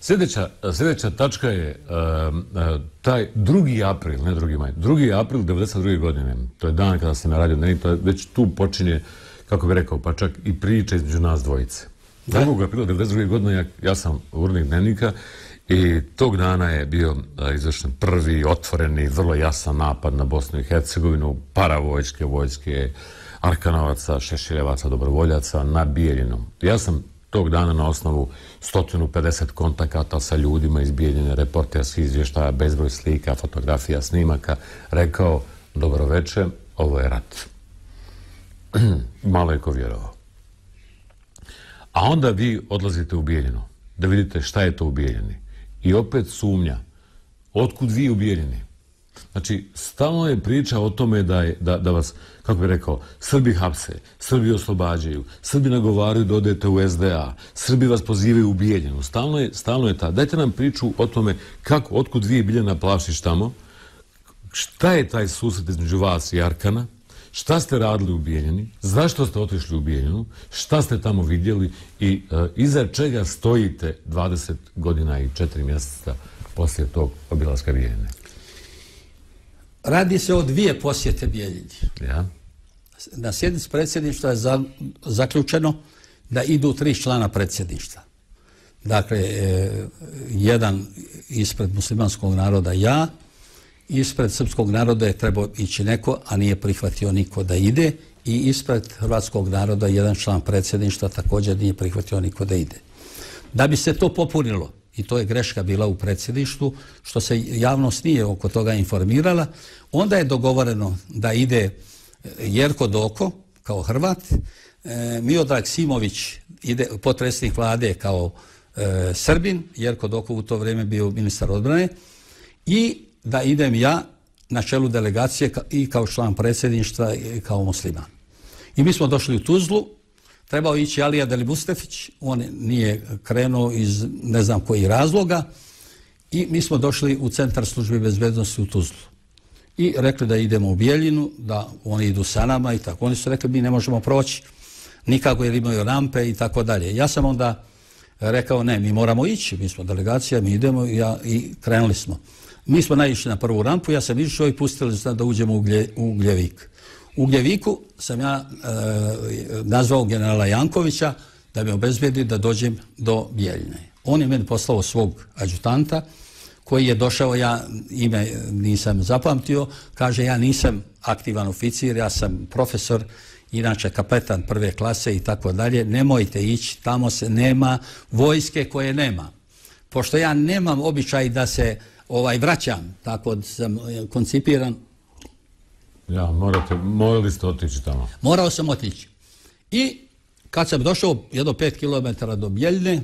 Sljedeća tačka je taj 2. april, ne 2. maj, 2. april 1992. godine. To je dan kada sam na radio Dnevnik, već tu počinje, kako bih rekao, pa čak i priča između nas dvojice. 2. aprila 1992. godine ja sam urednik Dnevnika i tog dana je bio izvršen prvi otvoreni, vrlo jasan napad na Bosnu i Hercegovinu, paravojske, vojske, Arkanovaca, Šešeljevaca, dobrovoljaca na Bijeljinu. Ja sam tog dana na osnovu 150 kontakata sa ljudima iz Bijeljine, reporterskih izvještaja, bezbroj slika, fotografija, snimaka, rekao: dobro večer, ovo je rat. Malo je ko vjerovao. A onda vi odlazite u Bijeljinu da vidite šta je to u Bijeljini. I opet sumnja. Otkud vi u Bijeljini? Znači, stalno je priča o tome da vas, kako bih rekao, Srbi hapse, Srbi oslobađaju, Srbi nagovaraju da odete u SDA, Srbi vas pozivaju u Bijeljinu. Stalno je ta. Dajte nam priču o tome kako, otkud vi, Biljana Plavšić, tamo, šta je taj susret između vas i Arkana, šta ste radili u Bijeljini, zašto ste otišli u Bijeljinu, šta ste tamo vidjeli i iza čega stojite 20 godina i 4 mjeseca poslije tog obilaska Bijeljine. Radi se o 2 posjete Bijeljini. Ja. Na sjednici predsjedništva je zaključeno da idu 3 člana predsjedništva. Dakle, jedan ispred muslimanskog naroda, ja, ispred srpskog naroda je trebao ići neko, a nije prihvatio niko da ide, i ispred hrvatskog naroda jedan član predsjedništva također nije prihvatio niko da ide. Da bi se to popunilo, i to je greška bila u predsjedništvu, što se javnost nije oko toga informirala, onda je dogovoreno da ide Jerko Doko kao Hrvat, Miodrag Simović ide potpredsjednik vlade kao Srbin, Jerko Doko u to vrijeme bio ministar odbrane, i da idem ja na čelu delegacije i kao član predsjedništva i kao musliman. I mi smo došli u Tuzlu, trebao ići Alija Delibustefić, on nije krenuo iz ne znam kojih razloga, i mi smo došli u centar službe bezbednosti u Tuzlu. I rekli da idemo u Bijeljinu, da oni idu sa nama i tako. Oni su rekli mi ne možemo proći nikako jer imaju rampe i tako dalje. Ja sam onda rekao ne, mi moramo ići, mi smo delegacija, mi idemo i krenuli smo. Mi smo naišli na prvu rampu, ja sam išao i pustili smo da uđemo u Ugljevik. U Ugljeviku sam ja nazvao generala Jankovića da me obezbedi da dođem do Bijeljine. On je meni poslao svog adjutanta koji je došao, ja ime nisam zapamtio, kaže ja nisam aktivan oficir, ja sam profesor, inače kapetan 1. klase i tako dalje, nemojte ići, tamo se nema vojske koje nema. Pošto ja nemam običaj da se vraćam, tako sam koncipiran. Ja, morali ste otići tamo. Morao sam otići. I kad sam došao jedno 5 km do Bijeljine,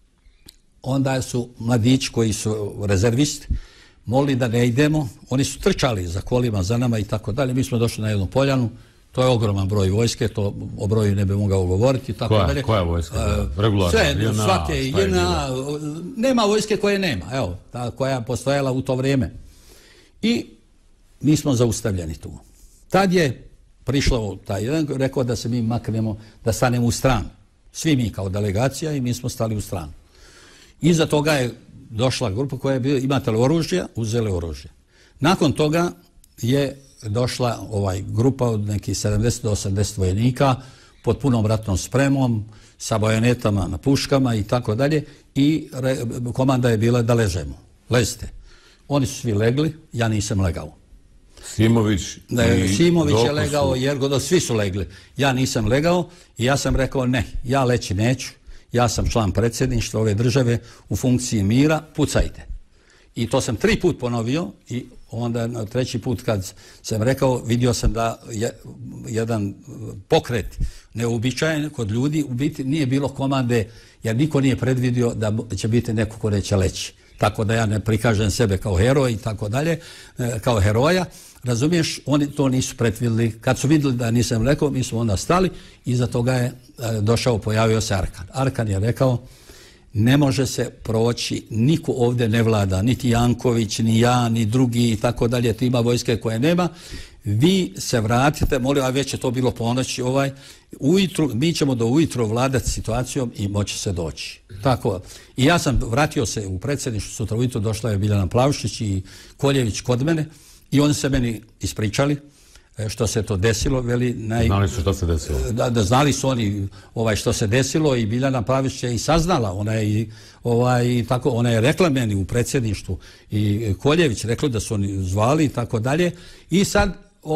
onda su mladići koji su rezervisti molili da ne idemo. Oni su trčali za kolima, za nama i tako dalje. Mi smo došli na jednu poljanu. To je ogroman broj vojske, to o broju ne bi mogao govoriti. Koja vojska? Regularna? Sve, svake JNA. Nema vojske koje nema, evo, ta koja je postojala u to vrijeme. I mi smo zaustavljeni tu. Tad je prišlo taj jedan, rekao da se mi maknemo, da stanemo u stranu. Svi mi kao delegacija i mi smo stali u stranu. Iza toga je došla grupa koja je bila, imate li oružje? Uzeli oružje. Nakon toga je došla grupa od nekih 70 do 80 vojnika pod punom ratnom spremom, sa bajonetama na puškama i tako dalje, i komanda je bila da ležemo. Lezite. Oni su svi legli, ja nisam legao. Simović je legao, Jergo, svi su legli. Ja nisam legao i ja sam rekao ne, ja leći neću, ja sam član predsjedništva ove države u funkciji mira, pucajte. I to sam 3 put ponovio i onda na 3. put kad sam rekao, vidio sam da jedan pokret neuobičajen kod ljudi, u biti nije bilo komande, jer niko nije predvidio da će biti neko ko neće leći. Tako da ja ne prikažem sebe kao heroj i tako dalje, kao heroja. Razumiješ, oni to nisu predvidjeli. Kad su vidjeli da nisam rekao, mi smo onda stali i iza toga je pojavio se Arkan. Arkan je rekao, ne može se proći, niko ovdje ne vlada, niti Janković, ni ja, ni drugi i tako dalje, ima vojske koje nema. vi se vratite, molim, a već je to bilo ponoći, ujutru, mi ćemo do ujutro vladati situacijom i moći se doći. Tako. I ja sam vratio se u predsjedništvo, sutra ujutro došla je Biljana Plavšić i Koljević kod mene i oni se meni ispričali što se to desilo. Znali su što se desilo. Da, znali su oni što se desilo i Biljana Plavšić je i saznala. Ona je rekla meni u predsjedništvu i Koljević rekli da su oni zvali i tako dalje. I sad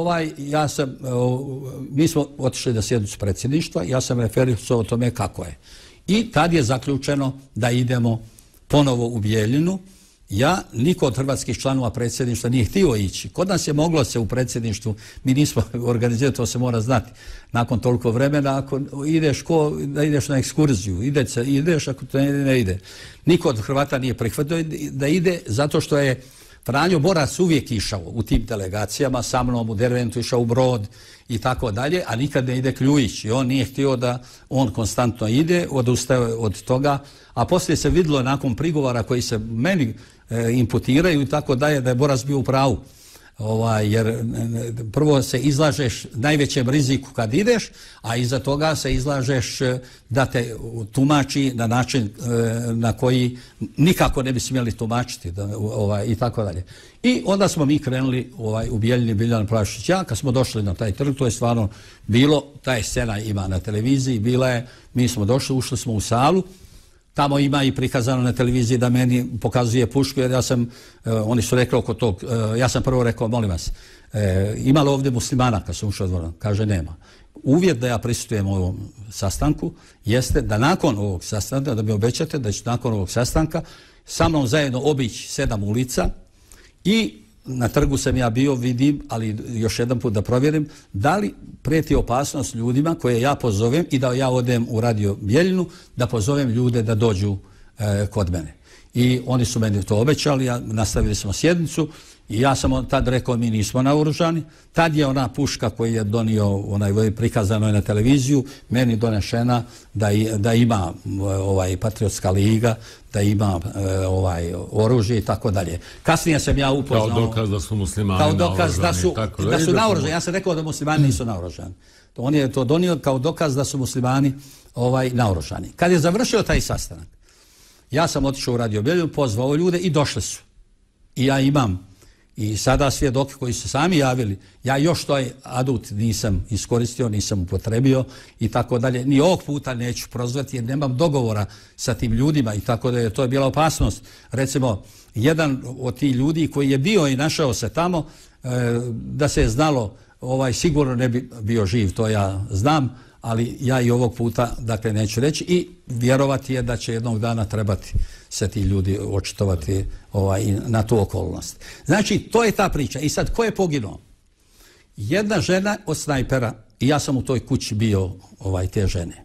mi smo otišli na sjednicu predsjedništva, ja sam referisao o tome kako je. I tad je zaključeno da idemo ponovo u Bijeljinu. Niko od hrvatskih članova predsjedništva nije htio ići. Kod nas je moglo se u predsjedništvu, mi nismo organizirali, to se mora znati. Nakon toliko vremena, ako ideš da ideš na ekskurziju, ideš, ako to ne ide. Niko od Hrvata nije prihvatio da ide, zato što je Franjo Boras uvijek išao u tim delegacijama, sa mnom u Derventu išao u Brod i tako dalje, a nikad ne ide Kljujić. I on nije htio da on konstantno ide, odustaje od toga, a poslije se vidjelo nakon prigovora koji se meni imputiraju i tako dalje, da je Boras bio u pravu. Jer prvo se izlažeš najvećem riziku kad ideš, a iza toga se izlažeš da te tumači na način na koji nikako ne bi smjeli tumačiti i tako dalje. I onda smo mi krenuli u Bijeljini, Biljana Plavšić. Kad smo došli na taj trg, to je stvarno bilo, ta je scena ima na televiziji, bila je, mi smo došli, ušli smo u salu. Tamo ima i prikazano na televiziji da meni pokazuje pušku, jer oni su rekli oko tog, ja sam prvo rekao, molim vas, ima li ovdje muslimana kad sam ušao dvoran? Kaže, nema. Uvjet da ja prisustvujem ovom sastanku jeste da nakon ovog sastanka, da mi obećate da ću nakon ovog sastanka sa mnom zajedno obići 7 ulica i na trgu sam ja bio, vidim, ali još jedan put da provjerim, da li prijeti opasnost ljudima koje ja pozovem i da ja odem u Radio Bijeljinu, da pozovem ljude da dođu kod mene. I oni su meni to obećali, nastavili smo sjednicu i ja sam tad rekao, mi nismo naoružani. Tad je ona puška koju je donio, prikazano je na televiziju, meni donešena da ima Patriotska liga, da ima oružje i tako dalje. Kasnije sam ja upoznao... Kao dokaz da su muslimani naoružani. Da su naoružani. Ja sam rekao da muslimani nisu naoružani. On je to donio kao dokaz da su muslimani naoružani. Kad je završio taj sastanak, ja sam otišao u Radio Bijeljinu, pozvao ljude i došli su. I ja imam i sada svjedoke koji su sami javili, ja još taj adut nisam iskoristio, nisam upotrebio i tako dalje. Ni ovog puta neću prozvati jer nemam dogovora sa tim ljudima i tako da to je bila opasnost. Recimo, jedan od tih ljudi koji je bio i našao se tamo, da se je znalo, sigurno ne bi bio živ, to ja znam, ali ja i ovog puta, dakle, neću reći i vjerovati je da će jednog dana trebati se ti ljudi očitovati na tu okolnost. Znači, to je ta priča. I sad, ko je poginuo? Jedna žena od snajpera, i ja sam u toj kući bio te žene.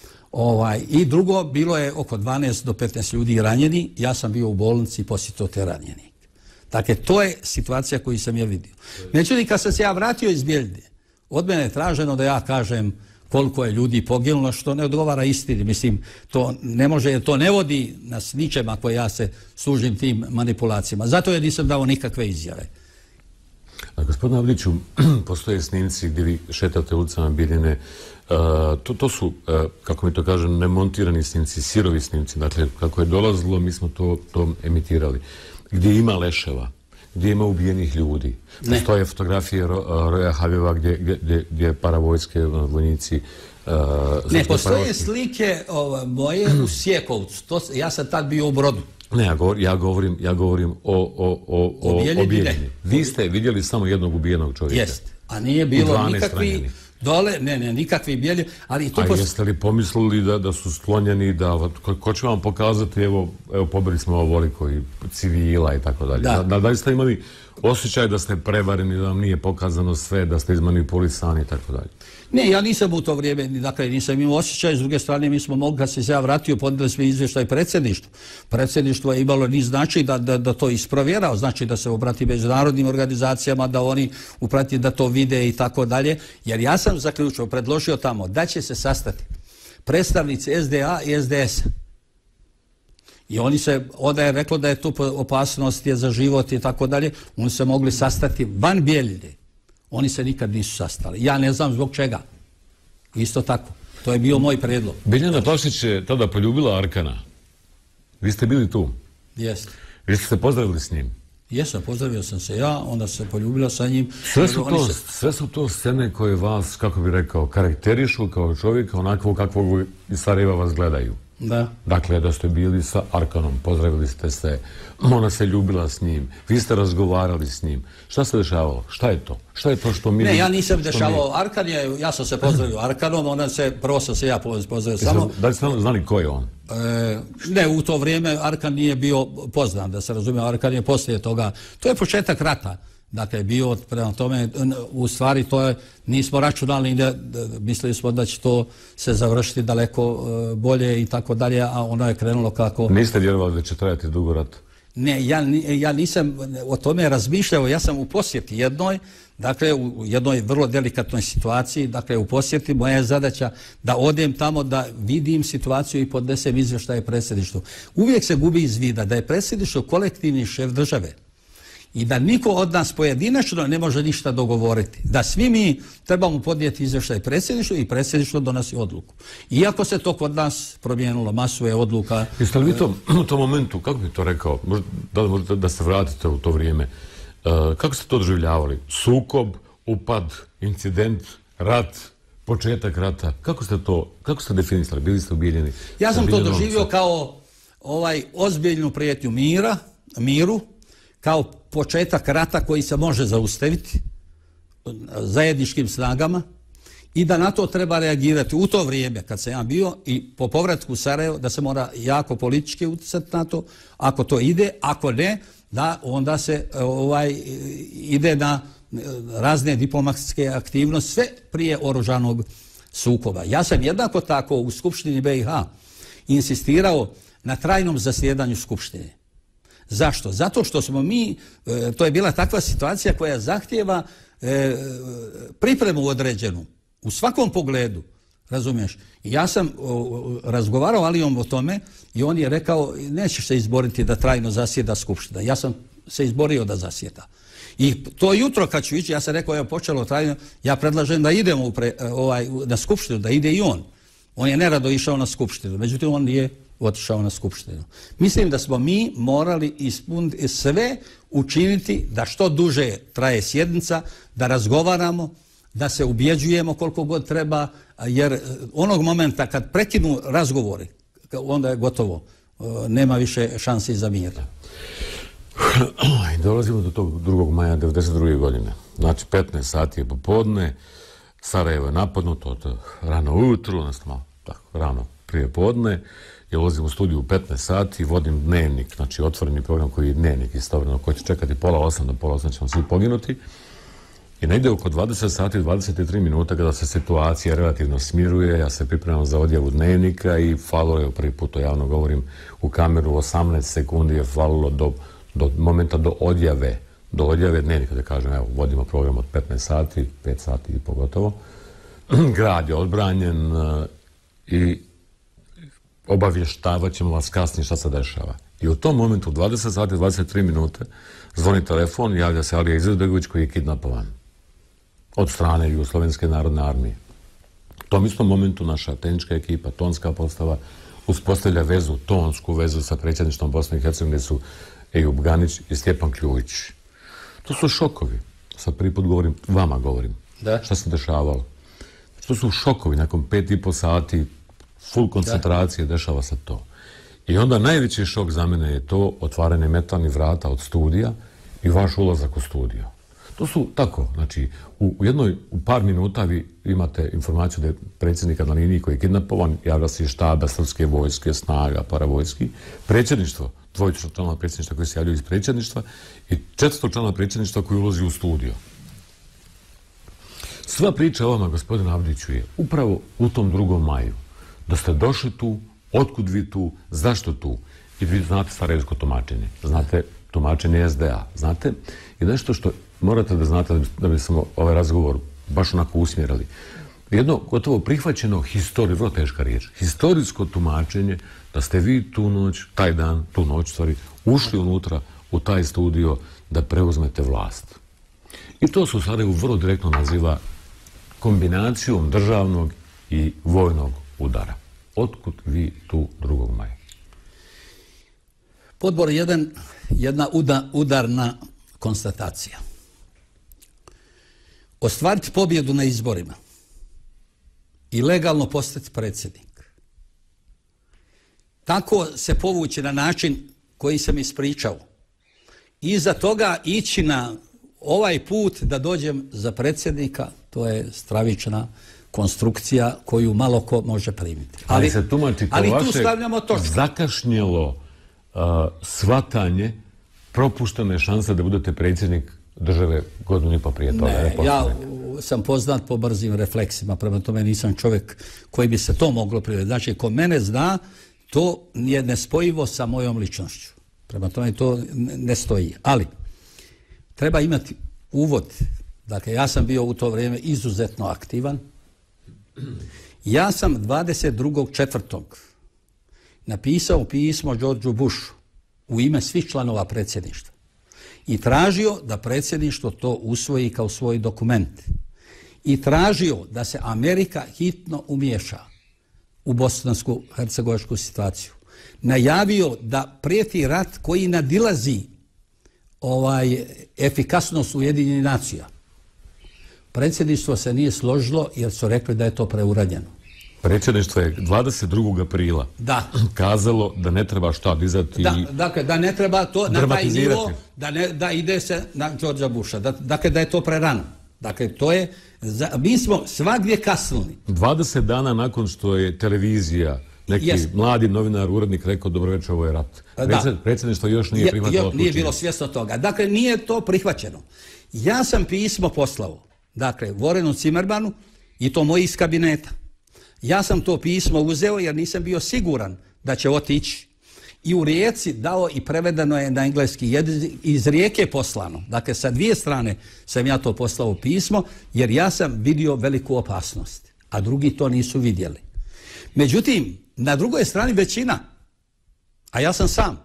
I drugo, bilo je oko 12 do 15 ljudi ranjeni, ja sam bio u bolnici i posjetio te ranjeni. Dakle, to je situacija koju sam ja vidio. Međutim, kad sam se ja vratio iz Bijeljine, od mene je traženo da ja kažem koliko je ljudi poginulo, što ne odgovara istini. Mislim, to ne može, to ne vodi nas ničem ako ja se služim tim manipulacijama. Zato ja nisam dao nikakve izjave. Gospodine Avdiću, postoje snimci gdje vi šetate ulicama Bijeljine. To su, kako mi to kažem, nemontirani snimci, sirovi snimci. Dakle, kako je dolazilo, mi smo to emitirali. Gdje ima leševa, gdje ima ubijenih ljudi. Postoje fotografije Roja Habjeva gdje paravojske vojnici... Ne, postoje slike moje u Sjekovcu. Ja sam tad bio u Brodu. Ne, ja govorim o Bijeljini. Vi ste vidjeli samo jednog ubijenog čovjeka. Jeste, a nije bilo nikakvi... Dole, ne, nikakvi bijeli, ali... A jeste li pomislili da su sklonjeni, ko će vam pokazati, evo pobili smo ovoliko i civila i tako dalje. Da li ste imali osjećaj da ste prevareni, da vam nije pokazano sve, da ste izmanipulisani i tako dalje? Ne, ja nisam u to vrijeme, dakle, nisam imao osjećaj, s druge strane mi smo mogli, kad se ja vratio, podnijeli smo izvještaj predsjedništvu. Predsjedništvo je imalo niz znači da to isprovjerao, znači da se obrati međunarodnim organizacijama, da oni uprati da to vide i tako dalje, jer ja sam zaključio, predložio tamo da će se sastati predstavnici SDA i SDS-a. I onda je reklo da je tu opasnost je za život i tako dalje, oni se mogli sastati van Bijeljine, Oni se nikad nisu sastali. Ja ne znam zbog čega. Isto tako. To je bio moj predlog. Biljana Plavšić je tada poljubila Arkana. Vi ste bili tu? Jeste. Vi ste se pozdravili s njim? Jesam, pozdravio sam se ja, onda se poljubila sa njim. Sve su to scene koje vas, kako bi rekao, karakterišu kao čovjeka onako kakvog iz Sarajeva vas gledaju. Da. Dakle, da ste bili sa Arkanom, pozdravili ste se, ona se ljubila s njim, vi ste razgovarali s njim. Šta se dešavalo? Šta je to? Šta je to što mi... Ne, ja nisam dešavao. Arkan je, ja sam se pozdravio Arkanom, prvo sam se ja pozdravio samo... Da li ste znali ko je on? Ne, u to vrijeme Arkan nije bio poznat, da se razumije, Arkan je poslije toga. To je početak rata. Dakle, bio prema tome, u stvari to je, nismo računali, mislili smo da će to se završiti daleko bolje i tako dalje, a ono je krenulo kako... Niste vjerovali da će trajati dugo rat? Ne, ja nisam o tome razmišljao, ja sam u posjeti jednoj, dakle u jednoj vrlo delikatnoj situaciji, dakle u posjeti moja je zadaća da odem tamo, da vidim situaciju i podnesem izvještaje predsjedništvu. Uvijek se gubi iz vida da je predsjedništvo kolektivni šef države i da niko od nas pojedinačno ne može ništa dogovoriti. Da svi mi trebamo podnijeti izvještaj predsjedništvu i predsjedništvo donosi odluku. Iako se to kod nas promijenilo, masu je odluka. Jeste li vi u tom momentu, kako bi to rekao, da se vratite u to vrijeme, kako ste to doživljavali? Sukob, upad, incident, rat, početak rata. Kako ste definisali? Bili ste ubijeljeni? Ja sam to doživio kao ozbiljnu prijetnju miru, kao početak rata koji se može zaustaviti zajedničkim snagama i da na to treba reagirati u to vrijeme kad sam ja bio i po povratku u Sarajevo da se mora jako politički utjecati na to, ako to ide, ako ne, da onda se ide na razne diplomatske aktivnosti, sve prije oružanog sukoba. Ja sam jednako tako u Skupštini BiH insistirao na trajnom zasjedanju Skupštine. Zašto? Zato što smo mi, to je bila takva situacija koja zahtijeva pripremu određenu u svakom pogledu, razumiješ? I ja sam razgovarao Alijom o tome i on je rekao nećeš se izboriti da trajno zasjeda Skupština. Ja sam se izborio da zasjeda. I to jutro kad ću ići, ja sam rekao evo počelo trajno, ja predlažem da idemo na Skupštinu, da ide i on. On je nerado išao na Skupštinu, međutim on nije otišao na Skupštinu. Mislim da smo mi morali ispuniti sve, učiniti da što duže traje sjednica, da razgovaramo, da se ubjeđujemo koliko god treba, jer onog momenta kad prekinu razgovori, onda je gotovo. Nema više šansi za mir. Dolazimo do tog 2. maja 1992. godine. Znači 15 sati je popodne, Sarajevo je napadnuto, rano ujutro, odnosno tako, rano prije podne. Ja ulazim u studiju u 15 sati, vodim dnevnik, znači otvoreni program koji je dnevnik istovremeno, koji će čekati 7:30 do 7:30 ćemo svi poginuti. I negdje oko 20 sati i 23 minuta kada se situacija relativno smiruje, ja se pripremam za odjavu dnevnika i falilo je, prvi put to javno govorim u kameru, 18 sekundi je falilo do momenta do odjave dnevnika, da kažem, evo, vodimo program od 15 sati, 5 sati i pogotovo. Grad je odbranjen i obavještavat ćemo vas kasnije šta se dešava. I u tom momentu, 20 sati, 23 minute, zvoni telefon, javlja se Alija Izetbegović koji je kidnapovan od strane Jugoslovenske narodne armije. U tom istom momentu naša tehnička ekipa, tonska postava, uspostavlja vezu, tonsku vezu sa predsjedništvom Bosne i Hercegovine, gdje su Ejub Ganić i Stjepan Kljujić. To su šokovi. Sad prvi put govorim, vama govorim. Da. Šta se dešavalo? To su šokovi, nakon 5,5 sati, full koncentracije, dešava se to. I onda najveći šok za mene je to otvaranje metalnih vrata od studija i vaš ulazak u studio. To su tako, znači, u par minuta vi imate informaciju da je predsjednika na liniji koji je kidnapovan, javlja se iz štaba srpske vojske, snaga, paravojski, predsjedništvo, 2 članova predsjedništva koji se javljaju iz predsjedništva i 400 članova predsjedništva koji ulazi u studio. Sva priča o vama, gospodine Avdiću, je upravo u tom 2. maju. Da ste došli tu, otkud vi tu, zašto tu? I vi znate sarajevsko tumačenje, znate tumačenje SDA, znate? I nešto što morate da znate da bi smo ovaj razgovor baš onako usmjerili. Jedno gotovo prihvaćeno vrlo teška riječ, historijsko tumačenje da ste vi tu noć, taj dan, tu noć, ušli unutra u taj studio da preuzmete vlast. I to se u Sarajevu vrlo direktno naziva kombinacijom državnog i vojnog udara. Otkud vi tu 2. maja? Podbor 1, jedna udarna konstatacija. Ostvariti pobjedu na izborima i legalno postati predsjednik. Tako se povući na način koji sam ispričao. Iza toga ići na ovaj put da dođem za predsjednika, to je stravična konstrukcija koju malo ko može primiti. Ali se tumači kao vaše točku. Zakašnjelo shvatanje propuštene šanse da budete predsjednik države 1,5 godinu prije toga. Ne, ja sam poznat po brzim refleksima, prema tome nisam čovjek koji bi se to moglo privesti. Znači, ko mene zna, to je nespojivo sa mojom ličnošću. Prema tome to ne stoji. Ali, treba imati uvod. Dakle, ja sam bio u to vrijeme izuzetno aktivan. Ja sam 22.4. napisao pismo Georgeu Bushu u ime svih članova predsjedništva i tražio da predsjedništvo to usvoji kao svoj dokument i tražio da se Amerika hitno umiješa u bosansko-hercegovačku situaciju. Najavio da prijeti rat koji nadilazi efikasnost Ujedinjenih nacija. Predsjedništvo se nije složilo jer su rekli da je to preuranjeno. Predsjedništvo je 22. aprila kazalo da ne treba šta dizati dakle, da ne treba to na taj nivo, da ide se na Georgea Busha. Dakle, da je to prerano. Dakle, to je, mi smo svagdje kasnili. 20 dana nakon što je televizija, neki mladi novinar, urednik rekao dobro večer, ovo je rat. Predsjedništvo još nije prihvatilo. Nije bilo svjesno toga. Dakle, nije to prihvaćeno. Ja sam pismo poslao, dakle, Vorenu Cimermanu i to moji iz kabineta. Ja sam to pismo uzeo jer nisam bio siguran da će otići. I u Rijeci dao i prevedeno je na engleski jezik, iz Rijeke poslano. Dakle, sa 2 strane sam ja to poslao pismo jer ja sam vidio veliku opasnost, a drugi to nisu vidjeli. Međutim, na drugoj strani većina, a ja sam sam.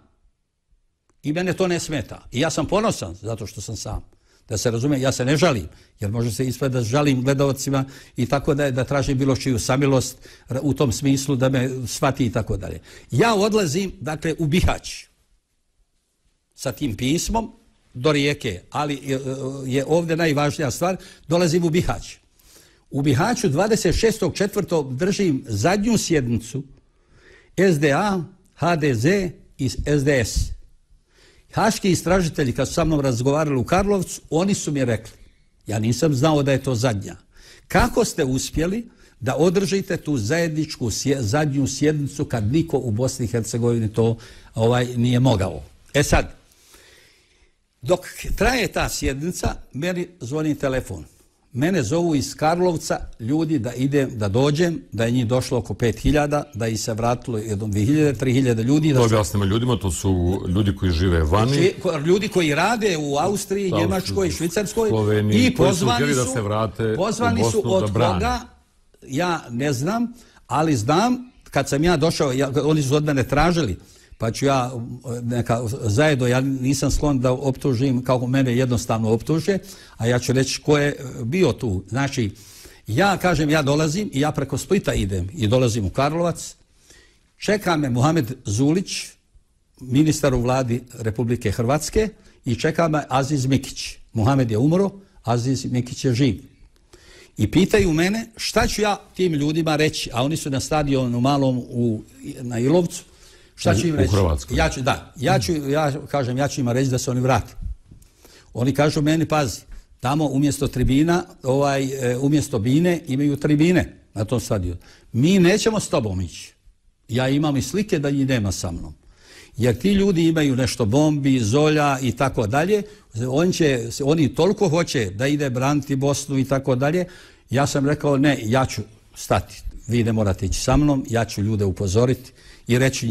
I mene to ne smeta. I ja sam ponosan zato što sam sam. Da se razumije, ja se ne žalim, jer može se ispred da žalim gledalcima i tako da tražim bilo čiju samilost u tom smislu da me shvati i tako dalje. Ja odlazim, dakle, u Bihać sa tim pismom do Rijeke, ali je ovdje najvažnija stvar, dolazim u Bihać. U Bihaću 26.4. držim zadnju sjednicu SDA, HDZ i SDS. Haški istražitelji kad su sa mnom razgovarali u Karlovcu, oni su mi rekli, ja nisam znao da je to zadnja. Kako ste uspjeli da održite tu zajedničku zadnju sjednicu kad niko u Bosni i Hercegovini to nije mogao? E sad, dok traje ta sjednica, meni zvoni telefon. Mene zovu iz Karlovca ljudi da idem, da dođem, da je njih došlo oko 5.000, da ih se vratilo jednom 2.000, 3.000 ljudi. To objasnimo ljudima, to su ljudi koji žive vani. Ljudi koji rade u Austriji, Njemačkoj, Švicarskoj Sloveniji, i pozvani da se vrate pozvani su od koga, ja ne znam, ali znam, kad sam ja došao, oni su od mene tražili, pa ću ja zajedno, ja nisam sklon da optužim kako mene jednostavno optuže, a ja ću reći ko je bio tu. Znači, ja kažem, ja dolazim i ja preko Splita idem i dolazim u Karlovac. Čeka me Muhamed Zulić, ministar u vladi Republike Hrvatske, i čeka me Aziz Mikić. Muhamed je umro, Aziz Mikić je živ. I pitaju mene šta ću ja tim ljudima reći, a oni su na stadionu malom na Ilovcu. Šta ću im reći? U Hrvatskoj. Ja ću im reći da se oni vrate. Oni kažu meni, pazi, tamo umjesto tribina, umjesto bine imaju tribine na tom stadionu. Mi nećemo s tobom ići. Ja imam i slike da njih nema sa mnom. Jer ti ljudi imaju nešto bombi, zolja i tako dalje. Oni toliko hoće da ide braniti Bosnu i tako dalje. Ja sam rekao, ne, ja ću stati. Vi ne morate ići sa mnom, ja ću ljude upozoriti i reći njima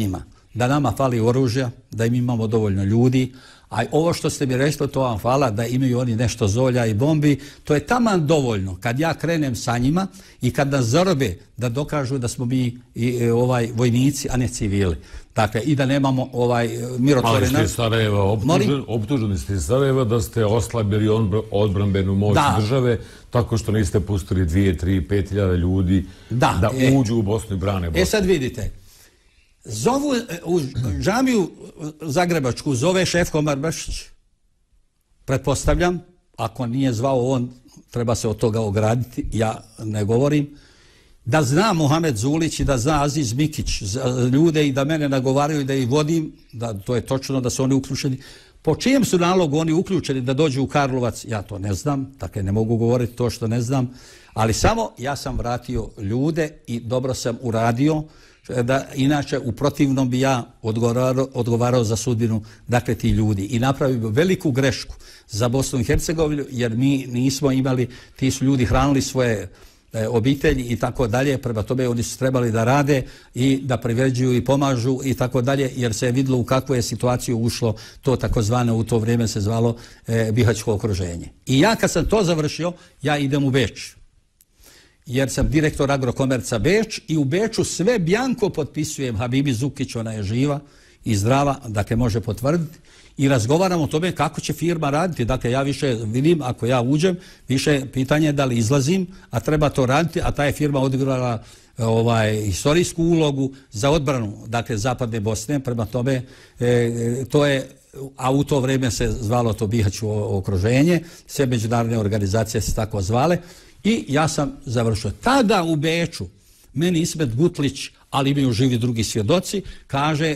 da nama fali oružja, da im imamo dovoljno ljudi, a ovo što ste mi rekli, to vam hvala, da imaju oni nešto zolja i bombi, to je taman dovoljno. Kad ja krenem sa njima i kad nas zarobe, da dokažu da smo mi vojnici, a ne civili. Dakle, i da nemamo mirotvorena... Ali ste Sarajeva optuženi ste iz Sarajeva da ste oslabili odbrambenu moć države tako što niste pustili 2, 3, 5 hiljada ljudi da uđu u Bosnu i brane Bosnu. Sad vidite, zovu u džamiju zagrebačku, zove šef Komar Bašić. Pretpostavljam, ako nije zvao on, treba se od toga ograditi, ja ne govorim. Da zna Mohamed Zulić i da zna Aziz Mikić ljude i da mene nagovaraju da ih vodim, da to je točno da su oni uključeni. Po čijem su nalogu oni uključeni da dođu u Karlovac, ja to ne znam, dakle ne mogu govoriti to što ne znam, ali samo ja sam vratio ljude i dobro sam uradio, da inače u protivnom bi ja odgovarao za sudbinu, dakle, ti ljudi, i napravio veliku grešku za Bosnu i Hercegovinu, jer mi nismo imali, ti su ljudi hranili svoje obitelji i tako dalje, prema tome oni su trebali da rade i da privređuju i pomažu i tako dalje, jer se je vidjelo u kakvu je situaciju ušlo to takozvano, u to vrijeme se zvalo Bihaćko okruženje. I ja kad sam to završio, ja idem u Beč, jer sam direktor Agrokomerca Beč i u Beču sve bjanko potpisujem Habibi Zukić, ona je živa i zdrava, dakle može potvrditi, i razgovaramo o tome kako će firma raditi. Dakle, ja više vidim, ako ja uđem, više pitanje je da li izlazim, a treba to raditi, a ta je firma odigrala historijsku ulogu za odbranu, dakle, zapadne Bosne, prema tome, to je, a u to vrijeme se zvalo to Bihaćko okruženje, sve međunarodne organizacije se tako zvale, i ja sam završio. Tada u Beču meni Ismet Gutlić, ali imaju živi drugi svjedoci, kaže,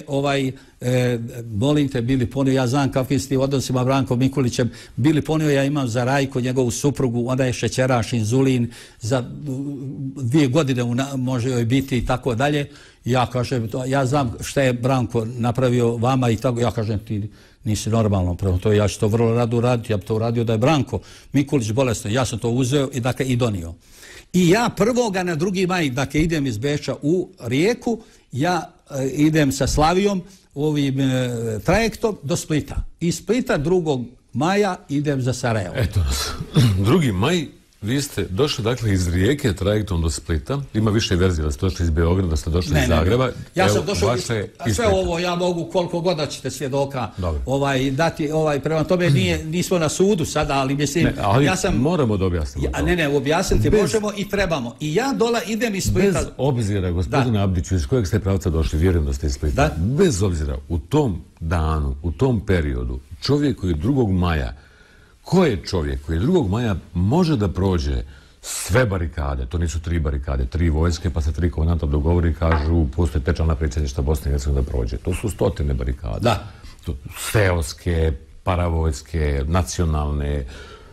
molim te, Bili Ponio, ja znam kakvim s tim odnosima Brankom Mikulićem, Bili Ponio, ja imam za Rajko, njegovu suprugu, ona je šećeraš, inzulin, za 2 godine može joj biti i tako dalje. Ja kažem, ja znam šta je Branko napravio vama i tako, ja kažem, ti nisi normalno, prema to ja ću to vrlo rado uraditi, ja bi to uradio da je Branko Mikulić bolesno, ja sam to uzeo i dakle i donio. I ja 1. na 2. maj, dakle, idem iz Beča u Rijeku, ja idem sa Slavijom ovim trajektom do Splita. Iz Splita 2. maja idem za Sarajevo. Eto, 2. maj, vi ste došli, dakle, iz Rijeke trajektom do Splita. Ima više verzija da ste došli iz Beograda, da ste došli iz Zagreba. Ja sam došao sve ovo, ja mogu koliko god da ćete svjedoka dati, prema tome nismo na sudu sada, ali mislim... ja sam, moramo da objasnimo. Objasniti možemo i trebamo. I ja idem iz Splita... Bez obzira, gospodine Abdiću, iz kojeg ste pravca došli, vjerujem da ste iz Splita. Bez obzira, u tom danu, u tom periodu, čovjek koji 2. maja, ko je čovjek koji 2. maja može da prođe sve barikade, to nisu 3 barikade, 3 vojske, pa se 3 komandanta dogovori i kažu postoje tečalna predsjedništva Bosne i Hercegovine da prođe. To su 100 barikade. Da. Seoske, paravojske, nacionalne,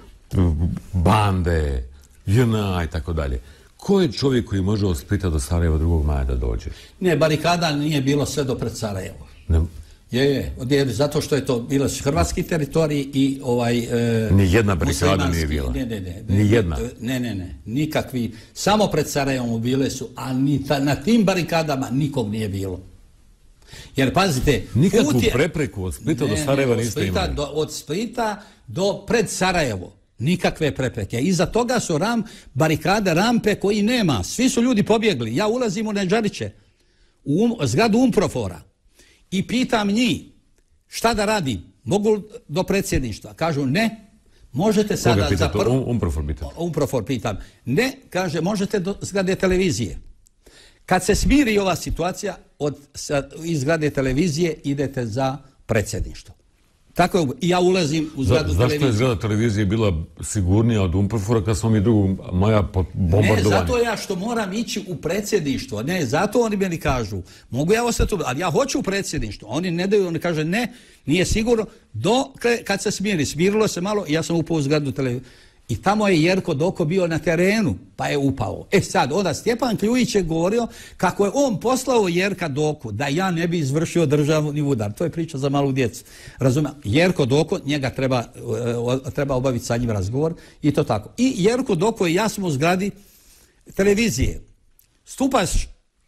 bande, JNA i tako dalje. Ko je čovjek koji može od Splita do Sarajeva 2. maja da dođe? Ne, barikada nije bilo sve do pred Sarajevo. Je, zato što je to bilo hrvatski teritorij i Nijedna barikada nije bila. Nijedna. Ne, nikakvi. Samo pred Sarajevom bile su, a na tim barikadama nikog nije bilo. Jer pazite... Nikakvu prepreku od Splita do Sarajeva niste imali. Od Splita do pred Sarajevo. Nikakve prepreke. Iza toga su barikade, rampe koji nema. Svi su ljudi pobjegli. Ja ulazim u Neđariće, u zgradu Umprofora. I pitam njih, šta da radim? Mogu do predsjedništva? Kažu ne, možete sada... Koga pitate? Umprofor pitate? Umprofor pitam. Ne, kaže, možete do zgrade televizije. Kad se smiri ova situacija, iz zgrade televizije idete za predsjedništvo. Tako je, i ja ulazim u zgradu televizije. Zašto je zgrada televizije bila sigurnija od Umprofora kad smo mi 2. maja bombardovani? Ne, zato ja što moram ići u predsjedništvo. Ne, zato oni meni kažu, mogu ja ostati, ali ja hoću u predsjedništvo. Oni ne daju, oni kaže ne, nije sigurno. Kad se smirilo se malo, ja sam upao u zgradu televizije. I tamo je Jerko Doko bio na terenu, pa je upao. Sad, onda Stjepan Kljujić je govorio kako je on poslao Jerka Doku da ja ne bi izvršio državni udar. To je priča za malu djecu. Razumijem, Jerko Doko, njega treba obaviti sa njim razgovor i to tako. I Jerko Doko i ja smo u zgradi televizije. Stupaš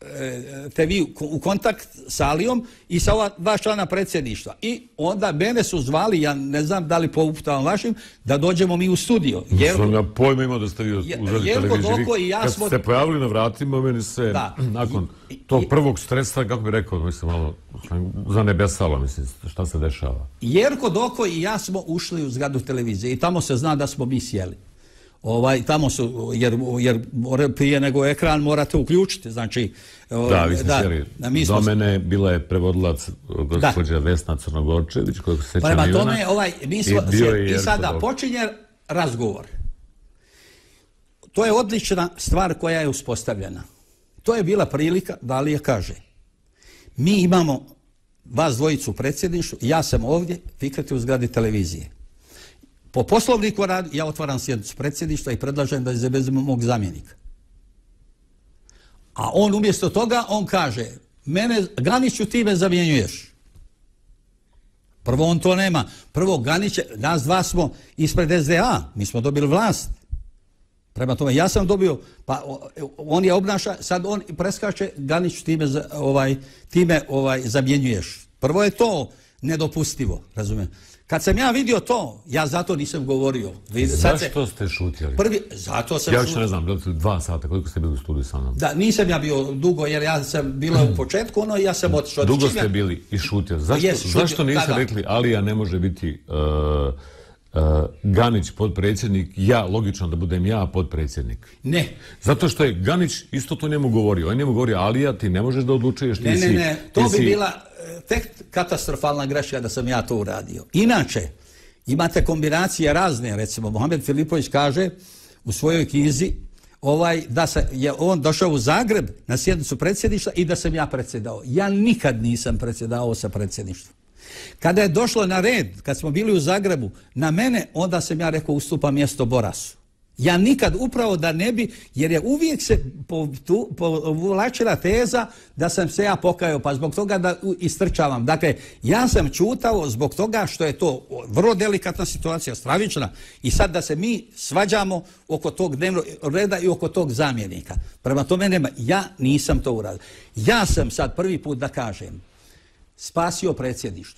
te vi u kontakt s Alijom i sa ova dva člana predsjedništva. I onda mene su zvali, ja ne znam da li po uputama vašim, da dođemo mi u studio. Sam ja pojma imao da ste vi uzeli televiziju. Kad ste se pojavili na vratima, meni se nakon tog prvog stresa, kako bi rekao, mislim malo zanebesalo, mislim, šta se dešava. Jerko Doko i ja smo ušli u zgradu televizije i tamo se zna da smo mi sjeli. Tamo su, jer prije nego ekran morate uključiti, znači... Da, vi ste sjeli. Do mene bila je prevodilac gospođa Vesna Crnogorčević, kojeg se sećam Prema tome, i sada počinje razgovor. To je odlična stvar koja je uspostavljena. To je bila prilika da Alija kaže: mi imamo vas dvojicu u predsjedništvu, ja sam ovdje, Fikrete u zgradi televizije. Po poslovniku radu ja otvaram sjednicu predsjedništva i predlažem da izabezimo mog zamjenika. A on umjesto toga, on kaže: mene, Ganiću, ti me zamjenjuješ. Prvo on to nema. Prvo Ganić, nas dva smo ispred SDA, mi smo dobili vlast. Prema tome, ja sam dobio, pa on je obnaša, sad on preskače: Ganiću, ti me zamjenjuješ. Prvo je to nedopustivo, razumijem. Kad sam ja vidio to, ja zato nisam govorio. Zašto ste šutjeli? Zato sam ja još ne znam, 2 sata, koliko ste bili u studiju sa mnom? Da, nisam ja bio dugo, jer ja sam bila u početku, i ja sam otišao. Dugo ste bili i šutjeli. Zašto niste rekli: Alija ne može biti Ganić potpredsjednik, ja, logično da budem ja potpredsjednik? Ne. Zato što je Ganić isto to njemu govorio. On njemu govorio: Alija, ti ne možeš da odlučuješ. Ne, to bi bila tek katastrofalna greška da sam ja to uradio. Inače, imate kombinacije razne, recimo Mohamed Filipović kaže u svojoj knjizi da je on došao u Zagreb na sjednicu predsjedništva i da sam ja predsjedao. Ja nikad nisam predsjedavao sa predsjedništvom. Kada je došlo na red, kad smo bili u Zagrebu, na mene, onda sam ja rekao: ustupa mjesto Borasu. Ja nikad, upravo da ne bi, jer je uvijek se povlačila teza da sam se ja pokajao, pa zbog toga da istrčavam. Dakle, ja sam ćutao zbog toga što je to vrlo delikatna situacija, stravična, i sad da se mi svađamo oko tog dnevnog reda i oko tog zamjenika. Prema tome nema, ja nisam to uradio. Ja sam sad prvi put, da kažem, spasio predsjedništvo.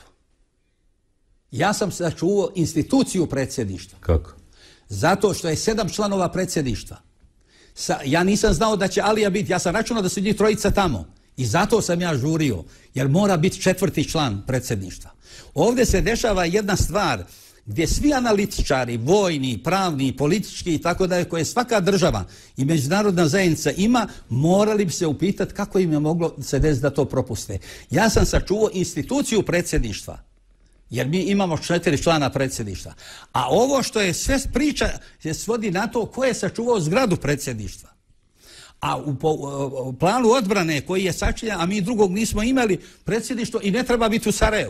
Ja sam sačuvao instituciju predsjedništva. Kako? Zato što je 7 članova predsjedništva. Ja nisam znao da će Alija biti, ja sam računao da su njih 3 tamo. I zato sam ja žurio, jer mora biti 4. član predsjedništva. Ovdje se dešava jedna stvar gdje svi analitičari, vojni, pravni, politički i tako dalje, koje svaka država i međunarodna zajednica ima, morali bi se upitati kako im je moglo se desiti da to propuste. Ja sam sačuvao instituciju predsjedništva, jer mi imamo 4 člana predsjedništva. A ovo što je sve priča se svodi na to ko je sačuvao zgradu predsjedništva. A u planu odbrane koji je sačinjen, a mi drugog nismo imali, predsjedništvo i ne treba biti u Sarajevu.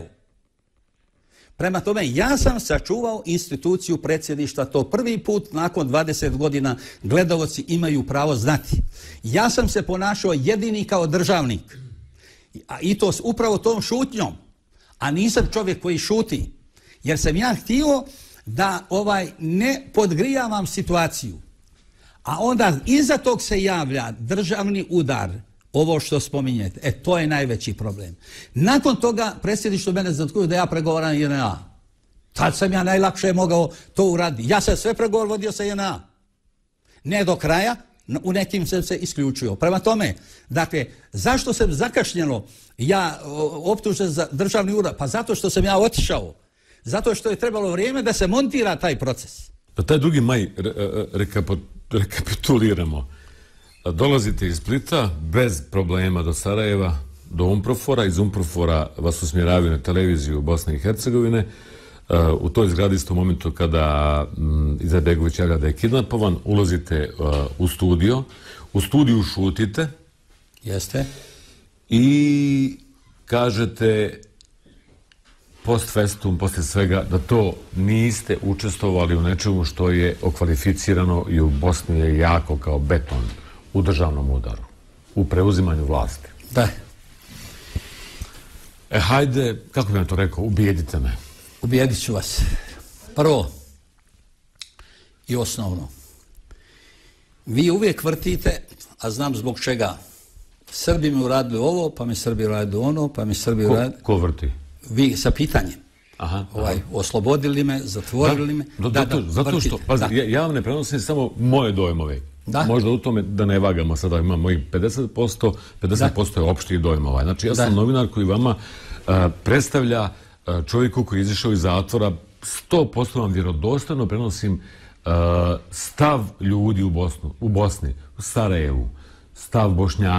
Prema tome, ja sam sačuvao instituciju predsjedništva, to prvi put nakon 20 godina gledaoci imaju pravo znati. Ja sam se ponašao jedini kao državnik. I to upravo tom šutnjom. A nisam čovjek koji šuti. Jer sam ja htio da ne podgrijavam situaciju. A onda iza tog se javlja državni udar. Ovo što spominjete, to je najveći problem. Nakon toga predsjedništvo mene zatkuje da ja pregovaram JNA. Tad sam ja najlakše mogao to uraditi. Ja sam sve pregovor vodio sa JNA. Ne do kraja, u nekim sam se isključio. Prema tome, dakle, zašto sam zakašnjelo ja optužen za državni udar? Pa zato što sam ja otišao. Zato što je trebalo vrijeme da se montira taj proces. Pa taj 2. maj rekapituliramo. Dolazite iz Splita bez problema do Sarajeva, do Umprofora. Iz Umprofora vas usmjeravaju na televiziju Bosne i Hercegovine. U toj zgradi ste u momentu kada Izetbegović javlja da je kidnapovan, ulazite u studio. U studiju šutite. Jeste. I kažete post festum, poslije svega, da to niste učestvovali u nečemu što je okvalificirano i u Bosni je jako kao beton u državnom udaru, u preuzimanju vlasti. Da. Hajde, kako bih vam to rekao, ubijedite me. Ubijedit ću vas. Prvo i osnovno. Vi uvijek vrtite, a znam zbog čega, Srbi mi uradili ovo, pa mi Srbi uradili ono, pa mi Srbi uradili... Ko vrti? Vi sa pitanjem. Oslobodili me, zatvorili me. Zato što, pazi, ja vam ne prenosim samo moje dojmove. Možda u tome da ne vagamo sada, imam mojih 50% je opštih dojmova. Znači, ja sam novinar koji vama predstavlja čovjeku koji je izišao iz zatvora, 100% vam vjerodostojno prenosim stav ljudi u Bosni, u Sarajevu, stav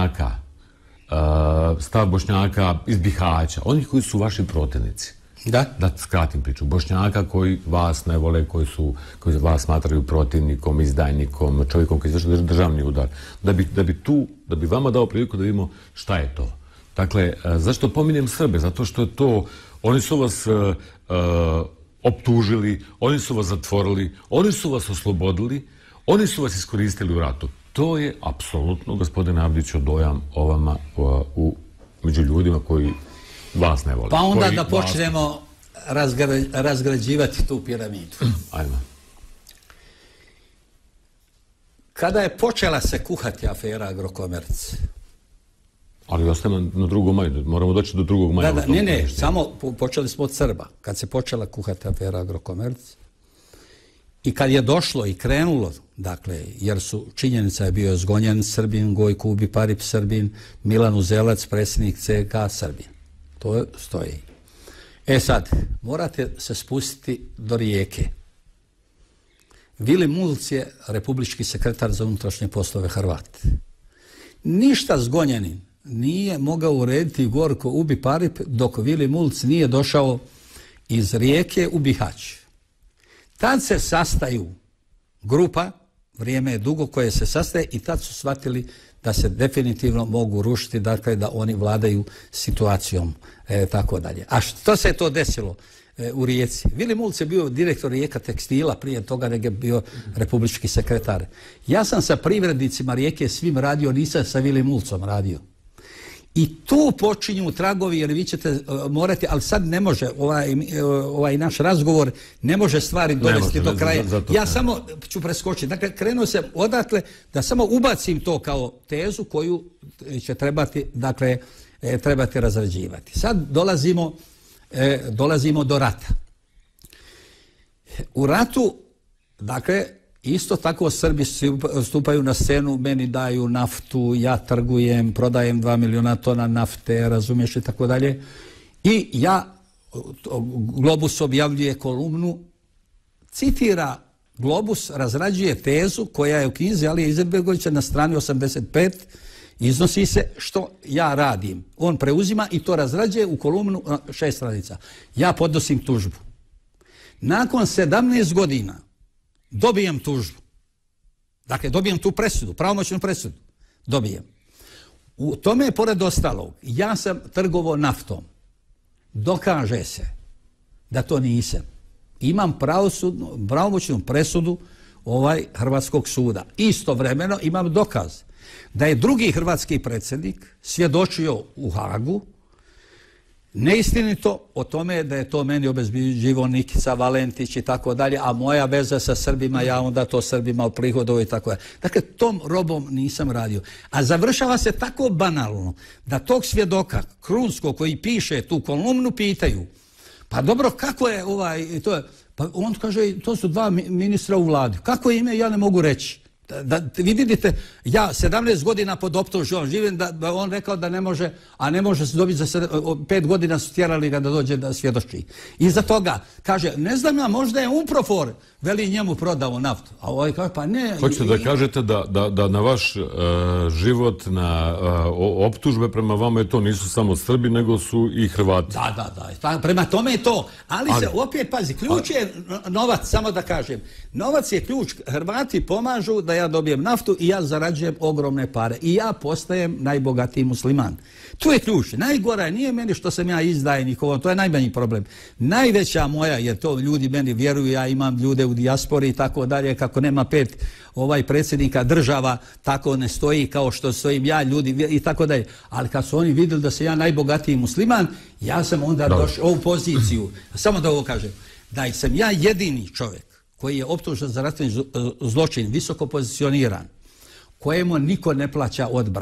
Bošnjaka iz Bihaća, onih koji su vaši protivnici. Da skratim priču. Bošnjaka koji vas ne vole, koji vas smatraju protivnikom, izdajnikom, čovjekom koji izvrši državni udar. Da bi vama dao priliku da vidimo šta je to. Dakle, zašto pominjem Srbe? Zato što je to, oni su vas optužili, oni su vas zatvorili, oni su vas oslobodili, oni su vas iskoristili u ratu. To je apsolutno, gospodine Abdiću, dojam o vama među ljudima koji vas ne vole. Pa onda da počnemo razgrađivati tu piramidu. Ajmo. Kada je počela se kuhati afera Agrokomerc? Ali ostaje na 2. maju, moramo doći do 2. maja. Ne, samo počeli smo od Srba. Kad se počela kuhati afera Agrokomerc i kad je došlo i krenulo, dakle, jer su činjenica je bio zgonjen Srbin, Gojko Ubi Parip Srbin, Milan Uzelac, predsjednik CK Srbin. To stoji. Sad, morate se spustiti do Rijeke. Vili Mulc je republički sekretar za unutrašnje poslove Hrvat. Ništa zgonjenin nije mogao urediti Gorko Ubi Parip dok Vili Mulc nije došao iz Rijeke u Bihać. Tad se sastaju grupa, vrijeme je dugo koje se sastaje i tad su shvatili da se definitivno mogu rušiti, dakle da oni vladaju situacijom, tako dalje. A što se je to desilo u Rijeci? Vili Mulc je bio direktor Rijeka tekstila, prije toga nego je bio republički sekretar. Ja sam sa privrednicima Rijeke svim radio, nisam sa Vili Mulcom radio. I tu počinju tragovi, jer vi ćete morati, ali sad ne može, ovaj naš razgovor ne može stvari dovesti do kraja. Ja samo ću preskočiti. Dakle, krenuo sam odatle da samo ubacim to kao tezu koju će trebati razrađivati. Sad dolazimo do rata. U ratu, dakle, isto tako Srbi stupaju na scenu, meni daju naftu, ja trgujem, prodajem 2 miliona tona nafte, razumiješ i tako dalje. I Globus objavljuje kolumnu, citira Globus, razrađuje tezu koja je u knjizi Alije Izetbegovića na strani 85, iznosi se što ja radim. On preuzima i to razrađuje u kolumnu 6 stranica. Ja podnosim tužbu. Nakon 17 godina dobijem tužbu. Dakle, dobijem tu presudu, pravomoćnu presudu. Dobijem. U tome je, pored ostalog, ja sam trgovao naftom. Dokaže se da to nisam. Imam pravomoćnu presudu Hrvatskog suda. Istovremeno imam dokaz da je drugi hrvatski predsjednik svjedočio u Hagu neistinito o tome da je to meni obezbeđivao Nikica Valentić i tako dalje, a moja veza sa Srbima, ja onda to Srbima uprihodovao i tako dalje. Dakle, tom robom nisam radio. A završava se tako banalno da tog svjedoka Krunskog koji piše tu kolumnu pitaju, pa dobro, kako je pa on kaže, to su 2 ministra u vladi. Kako je ime, ja ne mogu reći. Vi vidite, ja 17 godina pod optužbom živim, da on rekao da ne može, a ne može se dobiti za 5 godina su tjerali ga da dođe da svjedoči. Iza toga kaže, ne znam ja, možda je Umprofor, veli njemu prodao naftu. A ovaj kaže, pa ne. Hoćete da kažete da na vaš život, na optužbe prema vama je to nisu samo Srbi, nego su i Hrvati. Da. Prema tome je to. Ali se opet, pazi, ključ je novac, samo da kažem. Novac je ključ. Hrvati pomažu da ja dobijem naftu i ja zarađujem ogromne pare. I ja postajem najbogatiji musliman. Tu je ključ. Najgora je, nije meni što sam ja izdajnik, to je najmanji problem. Najveća moja, jer to ljudi meni vjeruju, ja imam ljude u dijaspori i tako dalje, kako nema 5 predsjednika država, tako ne stoji kao što stojim ja, ljudi i tako dalje. Ali kad su oni vidjeli da sam ja najbogatiji musliman, ja sam onda došao u poziciju, samo da ovo kažem, da sam ja jedini čovjek koji je optužen za ratni zločin, visoko pozicioniran, kojemu niko ne plaća odbranu.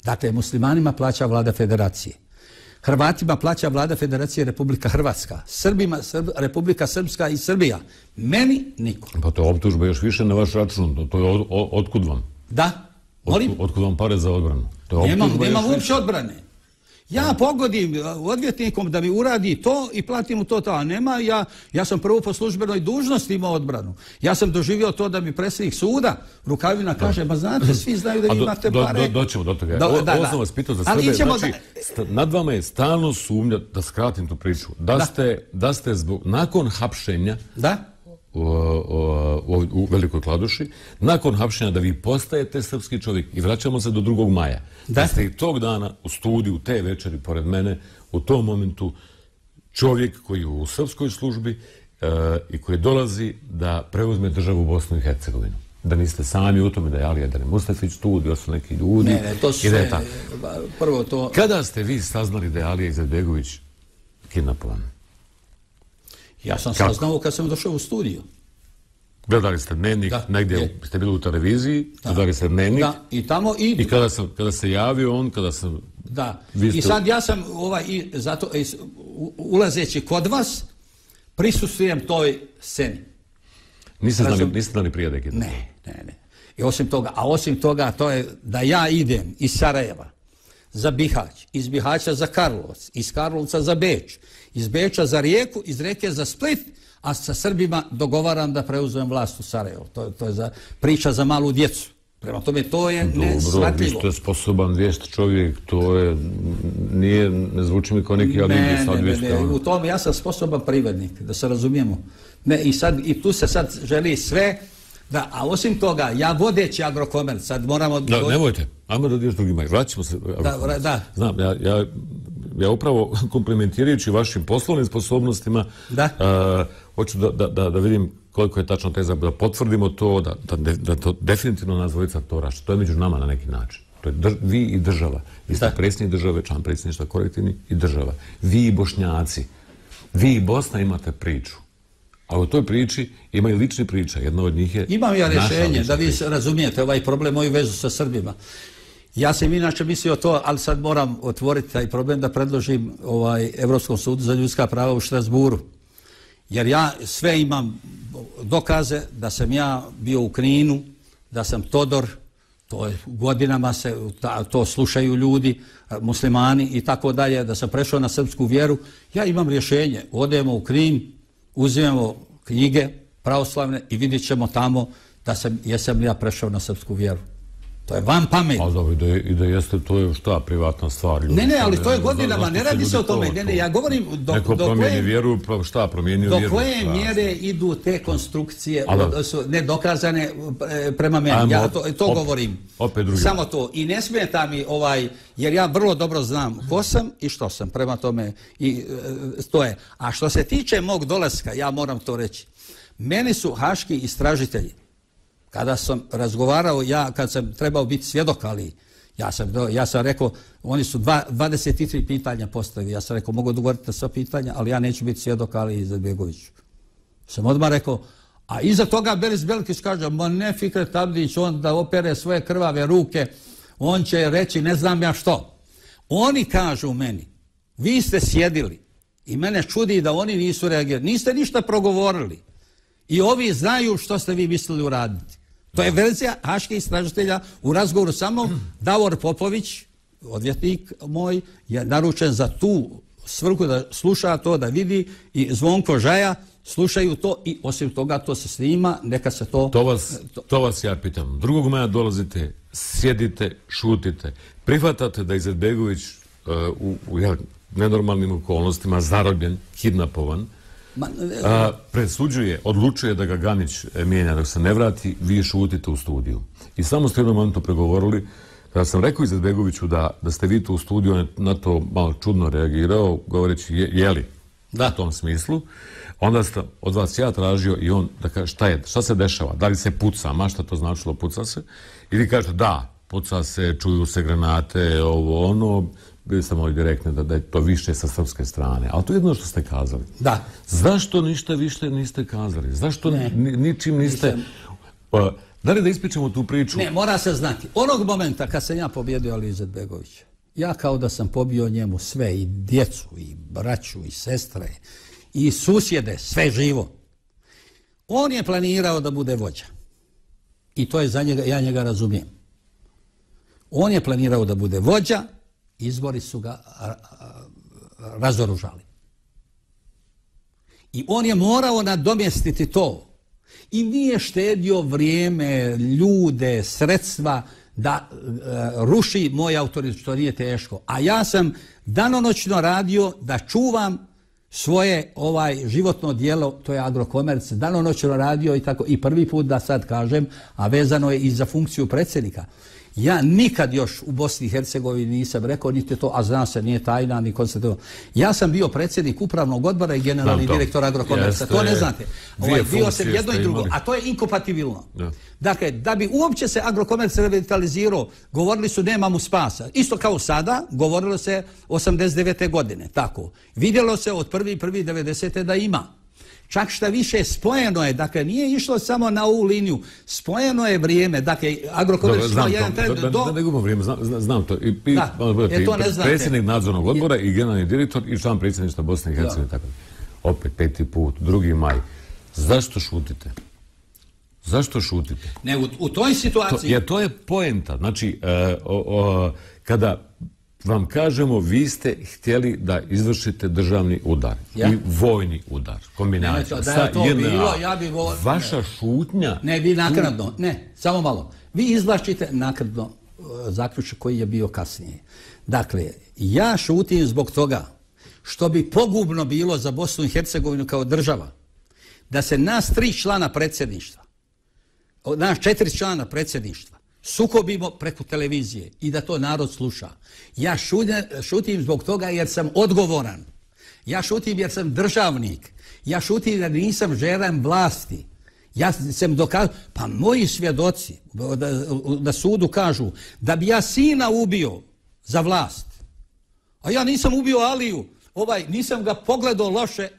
Dakle, muslimanima plaća vlada federacije. Hrvatima plaća vlada Federacije Republika Hrvatska. Srbima Republika Srpska i Srbija. Meni niko. Pa to je optužba još više na vaš račun. To je otkud vam? Da. Molim? Otkud vam pare za odbranu? Nemam uopće odbrane. Ja pogodim odvjetnikom da mi uradi to i platim mu to. A nema, ja sam prvo po službenoj dužnosti imao odbranu. Ja sam doživio to da mi predsjednik suda Rukavina kaže, ma znate, svi znaju da imate pare. Doćemo do toga. Ovo sam vas pitao za sebe. Znači, nad vama je stalno sumnja, da skratim tu priču, da ste nakon hapšenja u Velikoj Kladuši, nakon hapšenja da vi postajete srpski čovjek i vraćamo se do 2. maja. Da ste i tog dana u studiju, te večeri pored mene, u tom momentu čovjek koji je u srpskoj službi i koji dolazi da preuzme državu Bosnu i Hercegovinu. Da niste sami u tome, da je Alija Mustafić tu, da su neki ljudi. Ne, to su sve, prvo to... Kada ste vi saznali da je Alija Izetbegović kidnapovan? Ja sam saznao kad sam došao u studiju. Gledali ste Dnevnik, negdje ste bili u televiziji, gledali ste Dnevnik. Da, i tamo i kada se javio on, kada sam... Da, i sad ja sam, zato, ulazeći kod vas, prisustvujem toj sceni. Niste znali prije da je kidnapovan? Ne. I osim toga, to je da ja idem iz Sarajeva za Bihać, iz Bihaća za Karlovac, iz Karlovca za Beč, iz Beča za Rijeku, iz Rijeke za Split, a sa Srbima dogovaram da preuzmem vlast u Sarajevo. To je priča za malu djecu. Prema tome, to je neshvatljivo. Dobro, vi ste sposoban vijest čovjek, to je, ne zvuči mi kao neki alibi sad vijest. Ne, u tome ja sam sposoban privrednik, da se razumijemo. I tu se sad želi sve, a osim toga, ja vodeći Agrokomerc, sad moramo... Da, nemojte, ajmo da dio s drugima, vraćamo se. Da. Znam, ja upravo komplementirajući vašim poslovnim sposobnostima, hoću da vidim koliko je tačno teza, da potvrdimo to, da to definitivno nas dvojica to raši. To je među nama na neki način. To je vi i država. Vi ste predsjednik države, član predsjedništva korektivni i država. Vi i Bošnjaci. Vi i Bosna imate priču. A u toj priči ima i lični priča. Jedna od njih je... Imam ja rješenje, da vi razumijete ovaj problem, moju vezu sa Srbima. Ja sam inače mislio to, ali sad moram otvoriti taj problem da predložim Evropskom sudu za ljudska prava u Štrasburu. Jer ja sve imam dokaze da sam ja bio u Kninu, da sam Todor, to je godinama se to slušaju ljudi, muslimani i tako dalje, da sam prešao na srpsku vjeru. Ja imam rješenje, odemo u Knin, uzimamo knjige pravoslavne i vidjet ćemo tamo jesam ja prešao na srpsku vjeru. To je van pameti. A dobro, i da jeste, to je šta, privatna stvar. Ne, ali to je godinama, ne radi se o tome. Ne, ja govorim neko promijeni vjeru, šta, promijenio vjeru. Do koje mjere idu te konstrukcije, nedokazane prema meni. Ja to govorim. Samo to. I ne smeta mi jer ja vrlo dobro znam ko sam i što sam. Prema tome, to je. A što se tiče mog dolaska, ja moram to reći. Meni su haški istražitelji, kada sam razgovarao, kad sam trebao biti svjedok, ali ja sam rekao, oni su 23 pitanja postavili. Ja sam rekao, mogu odgovoriti na sva pitanja, ali ja neću biti svjedok Ali Izetbegoviću. Sam odmah rekao, a iza toga Beris Belkić kaže, ma ne Fikret Abdić, on da opere svoje krvave ruke, on će reći ne znam ja što. Oni kažu meni, vi ste sjedili i mene čudi da oni nisu reagirali. Niste ništa progovorili. I ovi znaju što ste vi mislili uraditi. To je verzija haških istražitelja u razgovoru sa mnom. Davor Popović, odvjetnik moj, je naručen za tu svrhu da sluša to, da vidi, i Zvonko Žaja slušaju to i osim toga to se snima, neka se to... To vas ja pitam. 2. maja dolazite, sjedite, šutite. Prihvatate da Izetbegović u nenormalnim okolnostima zarobljen, kidnapovan, presuđuje, odlučuje da ga Ganić mijenja dok se ne vrati, vi šutite u studiju. I samo ste u jednom momentu pregovorili, kada sam rekao Izetbegoviću da ste vi tu u studiju, on je na to malo čudno reagirao, govoreći jeli u tom smislu, onda ste od vas ja tražio i on da kaže šta se dešava, da li se puca, ma šta to značilo puca se, i vi kažete da, puca se, čuju se granate, ovo ono, bili ste moli direktne da je to više sa srpske strane. Ali to je jedno što ste kazali. Da. Zašto ništa više niste kazali? Zašto ničim niste... Da li da ispričamo tu priču? Ne, mora se znati. Onog momenta kad sam ja pobjedio Aliju Izetbegovića, ja kao da sam pobio njemu sve, i djecu, i braću, i sestre, i susjede, sve živo. On je planirao da bude vođa. I to je za njega, ja njega razumijem. On je planirao da bude vođa, izbori su ga razoružali. I on je morao nadomjestiti to. I nije štedio vrijeme, ljude, sredstva da ruši moj autoritet, što nije teško. A ja sam danonoćno radio da čuvam svoje životno djelo, to je Agrokomerc, danonoćno radio i tako, i prvi put da sad kažem, a vezano je i za funkciju predsjednika. Ja nikad još u Bosni i Hercegovini nisam rekao, niti to, a zna se, nije tajna, ni konstatovano. Ja sam bio predsjednik upravnog odbora i generalni direktor Agrokomerca. To ne znate. Bio sam jedno i drugo, a to je inkompatibilno. Ja. Dakle, da bi uopće se Agrokomerc revitalizirao, govorili su nema mu spasa. Isto kao sada, govorilo se 89. godine. Tako. Vidjelo se od 1.1.90. da ima. Čak šta više, spojeno je, dakle, nije išlo samo na ovu liniju, spojeno je vrijeme, dakle, Agrokomerc što jedan trend do... Da ne gubimo vrijeme, znam to. Predsjednik nadzornog odbora i generalni direktor i član predsjedništva Bosne i Hercegovine. Tako. Opet 5. put, 2. maj. Zašto šutite? Zašto šutite? Ne, u toj situaciji... Jer to je poenta. Znači, kada vam kažemo, vi ste htjeli da izvršite državni udar i vojni udar, kombinacija sa JNA. Vaša šutnja... Ne, vi naknadno, ne, samo malo. Vi izvlačite naknadno zaključak koji je bio kasnije. Dakle, ja šutim zbog toga što bi pogubno bilo za Bosnu i Hercegovinu kao država, da se nas 3 člana predsjedništva, nas 4 člana predsjedništva, sukobimo preko televizije i da to narod sluša. Ja šutim zbog toga jer sam odgovoran. Ja šutim jer sam državnik. Ja šutim jer nisam žeran vlasti. Ja sam dokazao, pa moji svjedoci na sudu kažu da bi ja sina ubio za vlast. A ja nisam ubio Aliju. Nisam ga pogledao loše,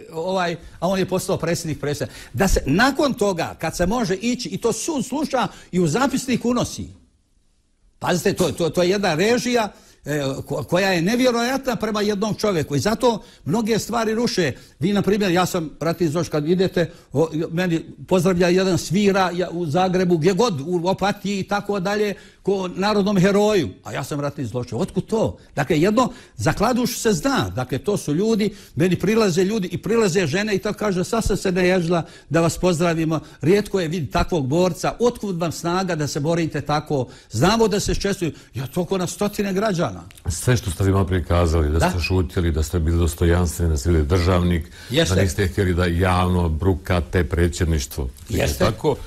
a on je postao predsjednik. Da se nakon toga, kad se može ići, i to sud sluša i u zapisnik unosi. Pazite, to je jedna režija koja je nevjerojatna prema jednom čovjeku i zato mnoge stvari ruše. Vi, na primjer, ja sam ratni zločinac, kad idete, meni pozdravlja jedan svira u Zagrebu, gdje god, u Opatiji i tako dalje, ko narodnom heroju, a ja sam ratni zločinac. Otkud to? Dakle, jedno, za Kladušu se zna, dakle, to su ljudi, meni prilaze ljudi i prilaze žene i tako kaže, sad sam se naježila da vas pozdravimo, rijetko je vidjeti takvog borca, otkud vam snaga da se borite tako, znamo da se čestuju, ja toliko na 100 građana. Sve što ste vi malo prikazali, da ste šutjeli, da ste bili dostojanstveni, da ste bili državnik, da niste htjeli da javno brukate predsjedništvo. Tako,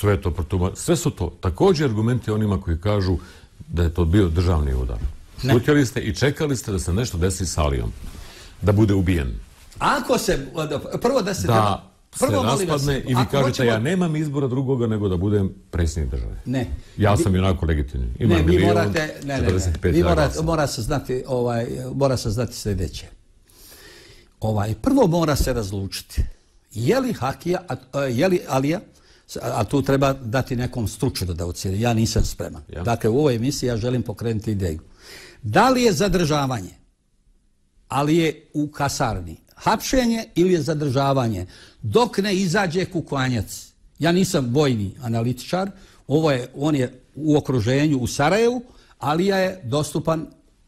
sve su to također argumenti onima koji kažu da je to bio državni udar. Šutjeli ste i čekali ste da se nešto desi s Alijom, da bude ubijen. Ako se, prvo da se... se raspadne i vi kažete ja nemam izbora drugoga nego da budem predsjednik države. Ne. Ja sam onako legitimni. Imam milion, 45 mora se znati sljedeće. Prvo mora se razlučiti. Je li Alija, a tu treba dati nekom stručno da ocijeni. Ja nisam spreman. Dakle, u ovoj emisiji ja želim pokrenuti ideju. Da li je zadržavanje Alije u kasarni hapšenje ili je zadržavanje dok ne izađe Kukvanjac? Ja nisam vojni analitičar, on je u okruženju u Sarajevu, Alija je dostupan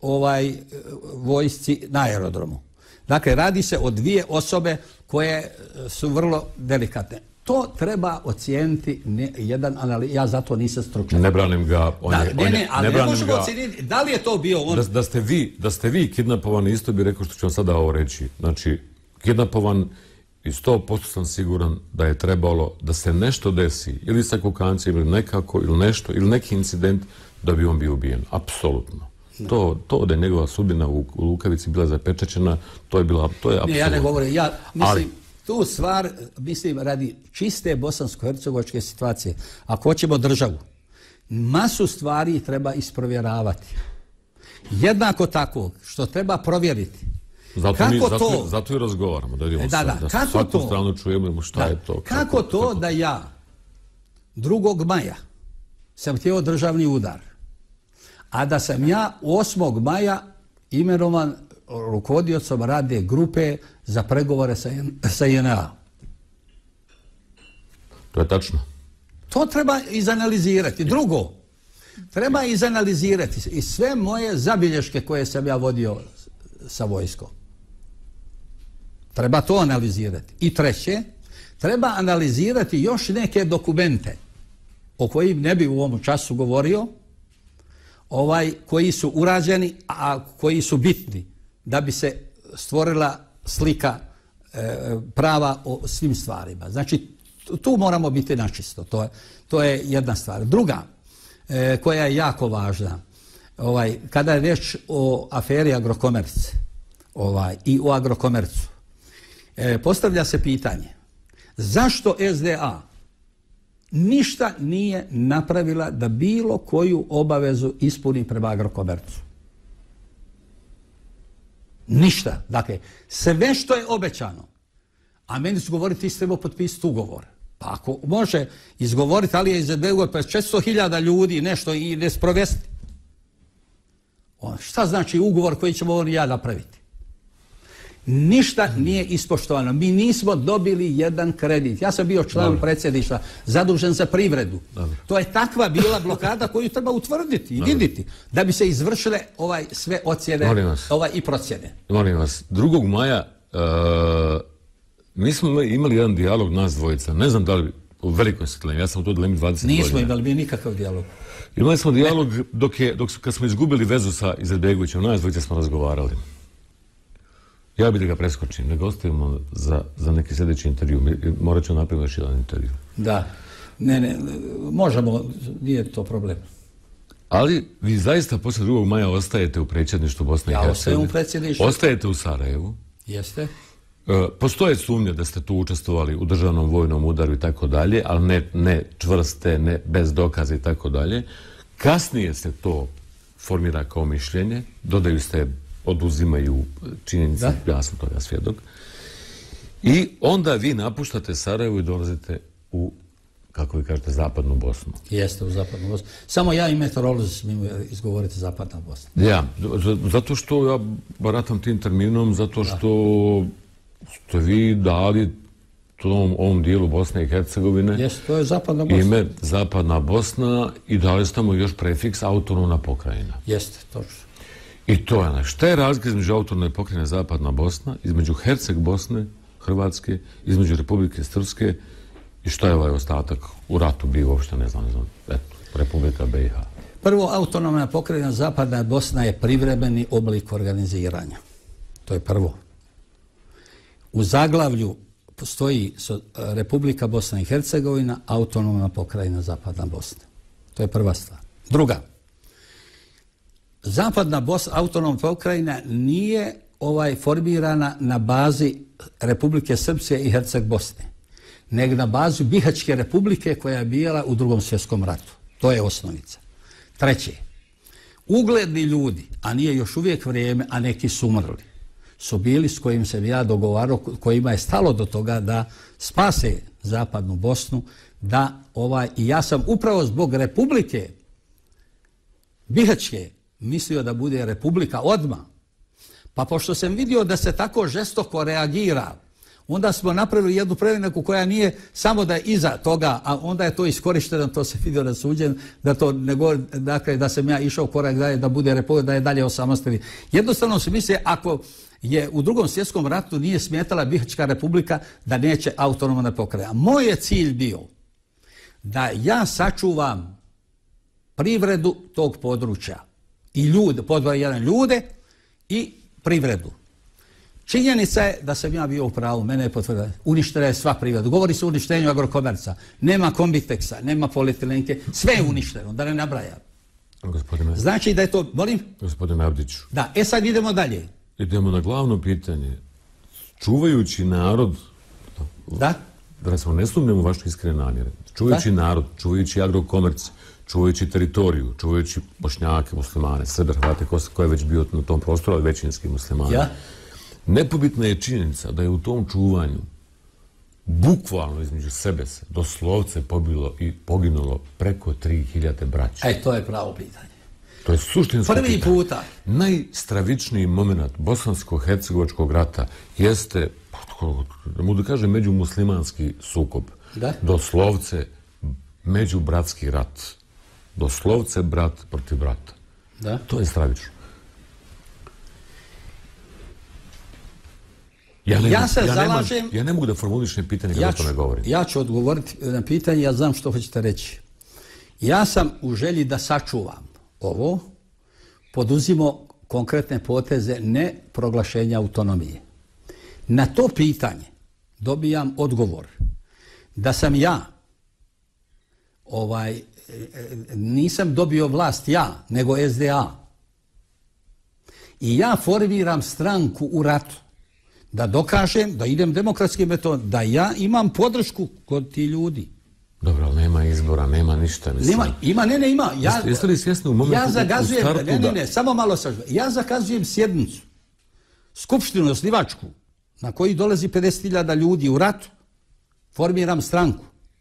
vojsci na aerodromu. Dakle, radi se o 2 osobe koje su vrlo delikatne. To treba ocijeniti jedan analitičar, ja zato nisam stručan. Ne branim ga. Ali ne možemo ocijeniti, da li je to bio on... Da ste vi kidnapovani, isto bi rekao što ću vam sada ovo reći. Znači, kidnapovan i 100% sam siguran da je trebalo da se nešto desi, ili sa Kukancem, ili nekako, ili nešto, ili neki incident, da bi on bio ubijen. Apsolutno. To da je njegova sudbina u Lukavici bila zapečaćena, to je apsolutno. Ne, ja ne govorim, ja mislim... Tu stvar, mislim, radi čiste bosansko-hercegovačke situacije. Ako hoćemo državu, masu stvari treba isprovjeravati. Jednako tako, što treba provjeriti. Zato i razgovaramo, da vidimo da svaku stranu čujemo šta je to. Kako to da ja 2. maja sam htio državni udar, a da sam ja 8. maja imenovan rukovodiocom radne grupe za pregovore sa JNA. To je tačno. To treba izanalizirati. Drugo, treba izanalizirati i sve moje zabilješke koje sam ja vodio sa vojskom. Treba to analizirati. I treće, treba analizirati još neke dokumente o kojim ne bi u ovom času govorio, koji su urađeni, a koji su bitni da bi se stvorila slika prava o svim stvarima. Znači, tu moramo biti načisto. To je jedna stvar. Druga, koja je jako važna, kada je riječ o aferi Agrokomerc i o Agrokomercu, postavlja se pitanje zašto SDA ništa nije napravila da bilo koju obavezu ispuni prema Agrokomercu. Ništa. Dakle, sve što je obećano, a meni su govoriti ti trebao potpisati ugovor. Pa ako može izgovoriti, ali je izgledao 400.000 ljudi nešto i ne sprovesti. Šta znači ugovor koji ćemo on i ja napraviti? Ništa nije ispoštovano. Mi nismo dobili jedan kredit. Ja sam bio član predsjedništva, zadužen za privredu. To je takva bila blokada koju treba utvrditi i vidjeti da bi se izvršile sve ocjene i procjene. Molim vas, 2. maja mi smo imali jedan dijalog nas dvojica. Ne znam da li u velikoj svjetlini. Ja sam u to dilemi 20 godina. Nismo imali mi nikakav dijalog. Imali smo dijalog kad smo izgubili vezu sa Izetbegovićem. Nas dvojica smo razgovarali. Ja bih da ga preskočim, nego ostavimo za neki sljedeći intervju. Morat ću napraviti još jedan intervju. Da, ne, možemo, nije to problem. Ali vi zaista poslije 2. maja ostajete u predsjedništvu Bosne i Hercegovine. Ja ostajem u predsjedništvu. Ostajete u Sarajevu. Jeste. Postoje sumnje da ste tu učestvovali u državnom vojnom udaru i tako dalje, ali ne čvrste, ne bez dokaza i tako dalje. Kasnije se to formira kao mišljenje, dodaju se, oduzimaju činjenice, ja sam toga svjedok. I onda vi napuštate Sarajevo i dolazite u, kako vi kažete, zapadnu Bosnu. Jeste, u zapadnu Bosnu. Samo ja i meteorolozi smiju izgovoriti zapadna Bosna. Ja, zato što ja baratam tim terminom, zato što ste vi dali ovom dijelu Bosne i Hercegovine jeste, to je zapadna Bosna. Ime zapadna Bosna i dali ste mu još prefiks autonomna pokrajina. Jeste, točno. I to je šta je razlika između autonomne pokrajine zapadna Bosna, između Herceg Bosne, Hrvatske, između Republike Srpske i šta je ovaj ostatak u ratu bio uopšte, ne znam, eto, Republika BiH. Prvo, autonomna pokrajina zapadna Bosna je privremeni oblik organiziranja. To je prvo. U zaglavlju postoji Republika Bosna i Hercegovina, autonomna pokrajina zapadna Bosna. To je prva stvar. Druga, zapadna Bosna, autonomna pokrajina nije formirana na bazi Republike Srpske i Herceg Bosne, nego na bazi Bihaćke republike koja je bila u Drugom svjetskom ratu. To je osnovica. Treće, ugledni ljudi, a nije još uvijek vrijeme, a neki su umrli, su bili s kojim se ja dogovarao, kojima je stalo do toga da spase zapadnu Bosnu, da i ja sam upravo zbog Republike Bihaćke mislio da bude republika odmah. Pa pošto sam vidio da se tako žestoko reagira, onda smo napravili jednu preinaku koja nije samo da je iza toga, a onda je to iskorišteno, to se vidio na suđenju, da to ne govori, dakle, da sam ja išao korak dalje, da bude republika, da je dalje osamostaljen. Jednostavno se misli, ako je u Drugom svjetskom ratu nije smetala Bihaćka republika, da neće autonomna pokrajina. Moj je cilj bio da ja sačuvam privredu tog područja i ljude, podvoj jedan ljude i privredu. Činjenica je da sam ja bio u pravu, mene je potvrdila, uništena je sva privreda. Govori se o uništenju Agrokomerca, nema Kombiteksa, nema Polietileenke, sve je uništeno, da ne nabrajam. Znači da je to, molim? Gospodine Abdiću. Da, sad idemo dalje. Idemo na glavno pitanje. Čuvajući narod, da smo ne sumnjamo u vaše iskrene namjere, čuvajući narod, čuvajući Agrokomerc, čuvajući teritoriju, čuvajući Bošnjake, muslimane, Srbe, Hrvate, ko je već bio na tom prostoru, ali većinski muslimani. Nepobitna je činjenica da je u tom čuvanju bukvalno između sebe se doslovce poginulo preko 3000 braća. To je pravo pitanje. To je suštinsko prvi pitanje. Puta. Najstravičniji moment bosansko-hercegovačkog rata jeste, da mu da kažem, međumuslimanski sukob. Da? Doslovce međubratski rat. Doslovce brat protiv brata. Da? To je stravično. Ja ne mogu da formulišem pitanje kada o tome govorim. Ja ću odgovoriti na pitanje, ja znam što hoćete reći. Ja sam u želji da sačuvam ovo, poduzimo konkretne poteze ne proglašenja autonomije. Na to pitanje dobijam odgovor da sam ja nisam dobio vlast ja, nego SDA. I ja formiram stranku u ratu da dokažem, da idem demokratskim metodom, da ja imam podršku kod ti ljudi. Dobro, ali nema izbora, nema ništa. Ima. Jeste li svjesni u momentu u startu da... Samo malo sažem. Ja zakazujem sjednicu, skupštinu osnivačku, na koji dolazi 50.000 ljudi u ratu, formiram stranku.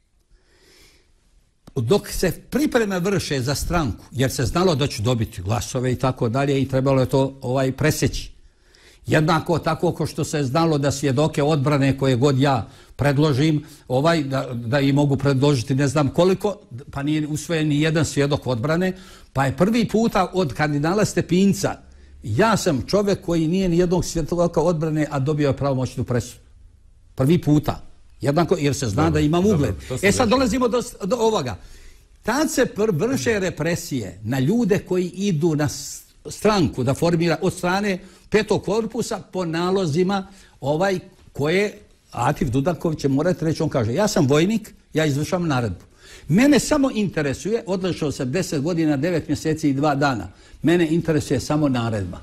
Dok se pripreme vrše za stranku, jer se znalo da ću dobiti glasove i tako dalje i trebalo je to preseći. Jednako tako kao što se znalo da svjedoke odbrane koje god ja predložim, da i mogu predložiti ne znam koliko, pa nije usvojen ni jedan svjedok odbrane, pa je prvi puta od kardinala Stepinca, ja sam čovjek koji nije ni jednog svjedoka odbrane, a dobio je pravomoćnu presudu. Prvi puta. Jednako, jer se zna da imam ugled. Sad dolazimo do ovoga. Tad se vrše represije na ljude koji idu na stranku da formira od strane petog korpusa po nalozima koje Atif Dudaković će morati reći. On kaže, ja sam vojnik, ja izvršavam naredbu. Mene samo interesuje, odlašao sam 10 godina, 9 mjeseci i 2 dana, mene interesuje samo naredba.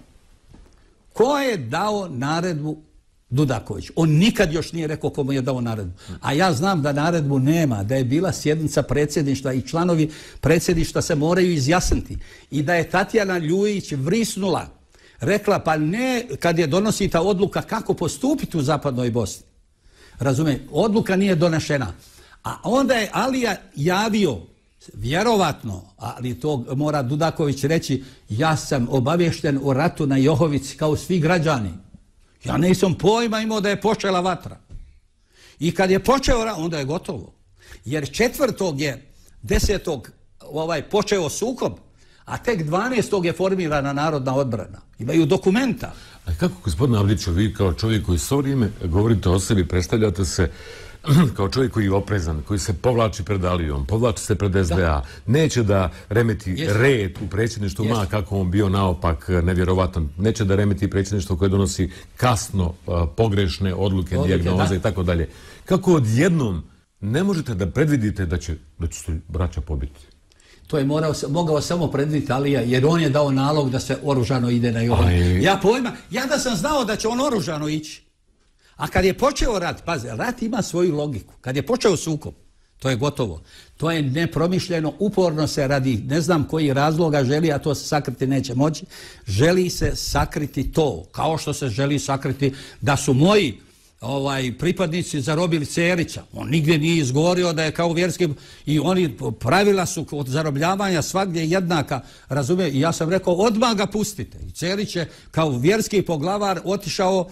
Ko je dao naredbu Dudaković? On nikad još nije rekao komu je dao naredbu. A ja znam da naredbu nema, da je bila sjednica predsjedništva i članovi predsjedništva se moraju izjasniti. I da je Tatjana Ljujić vrisnula, rekla pa ne kad je donosi ta odluka kako postupiti u zapadnoj Bosni. Razumijem, odluka nije donešena. A onda je Alija javio, vjerovatno, ali to mora Dudaković reći, ja sam obavješten o ratu na Johovici kao svi građani. Ja nisam pojma imao da je počela vatra. I kad je počeo rat, onda je gotovo. Jer 4. je 10. počeo sukob, a tek 12. je formirana narodna odbrana. Imaju dokumenta. A kako, gospodine Avdiću, vi kao čovjek koji svo vrijeme govorite o sebi, predstavljate se kao čovjek koji je oprezan, koji se povlači pred Alijom, povlači se pred SDA, neće da remeti red u predsjedništvu, kako on bio naopak nevjerovatan, neće da remeti predsjedništvo koje donosi kasno pogrešne odluke, dijagnoze i tako dalje. Kako odjednom ne možete da predvidite da će se braća pobiti? To je mogao samo predvidjeti Alija, jer on je dao nalog da se oružano ide na Johović. Ja da sam znao da će on oružano ići. A kad je počeo rat, pazi, rat ima svoju logiku. Kad je počeo sukob, to je gotovo. To je nepromišljeno, uporno se radi, ne znam koji razloga želi, a to se sakriti neće moći, želi se sakriti to, kao što se želi sakriti da su moji pripadnici zarobili Cerića. On nigdje nije izgovorio da je kao vjerski, i oni pravila su od zarobljavanja svagdje jednaka, razumije, i ja sam rekao odmah ga pustite. I Cerić je kao vjerski poglavar otišao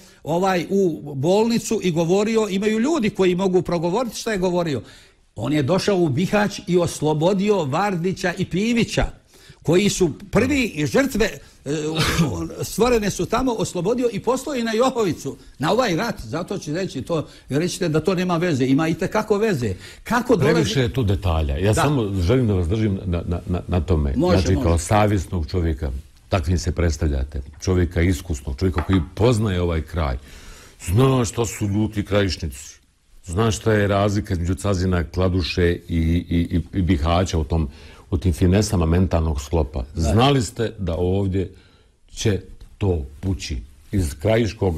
u bolnicu i govorio, imaju ljudi koji mogu progovoriti šta je govorio. On je došao u Bihać i oslobodio Vardića i Pivića, koji su prvi žrtve stvorene su tamo, oslobodio i poslao i na Johovicu, na ovaj rat. Zato ću reći to, rećete da to nema veze. Ima i tekako veze. Previše je tu detalja. Ja samo želim da vas držim na tome. Znači, kao savjesnog čovjeka, takvim se predstavljate. Čovjeka iskusnog, čovjeka koji poznaje ovaj kraj. Zna što su ljuti krajišnici. Zna šta je razlika između Cazina, Kladuše i Bihaća u tim finesama mentalnog sklopa. Znali ste da ovdje će to pući iz krajiškog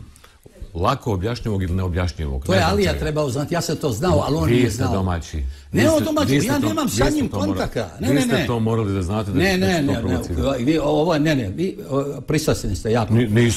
lako objašnjivog ili neobjašnjivog. To je Alija trebao znati, ja sam to znao, ali on nije znao. Vi ste domaći. Ne o domaći, ja nemam sa njim kontakta. Vi ste to morali da znate da ćete to provocirati. Ne, vi pristaseni ste jako. Nisam.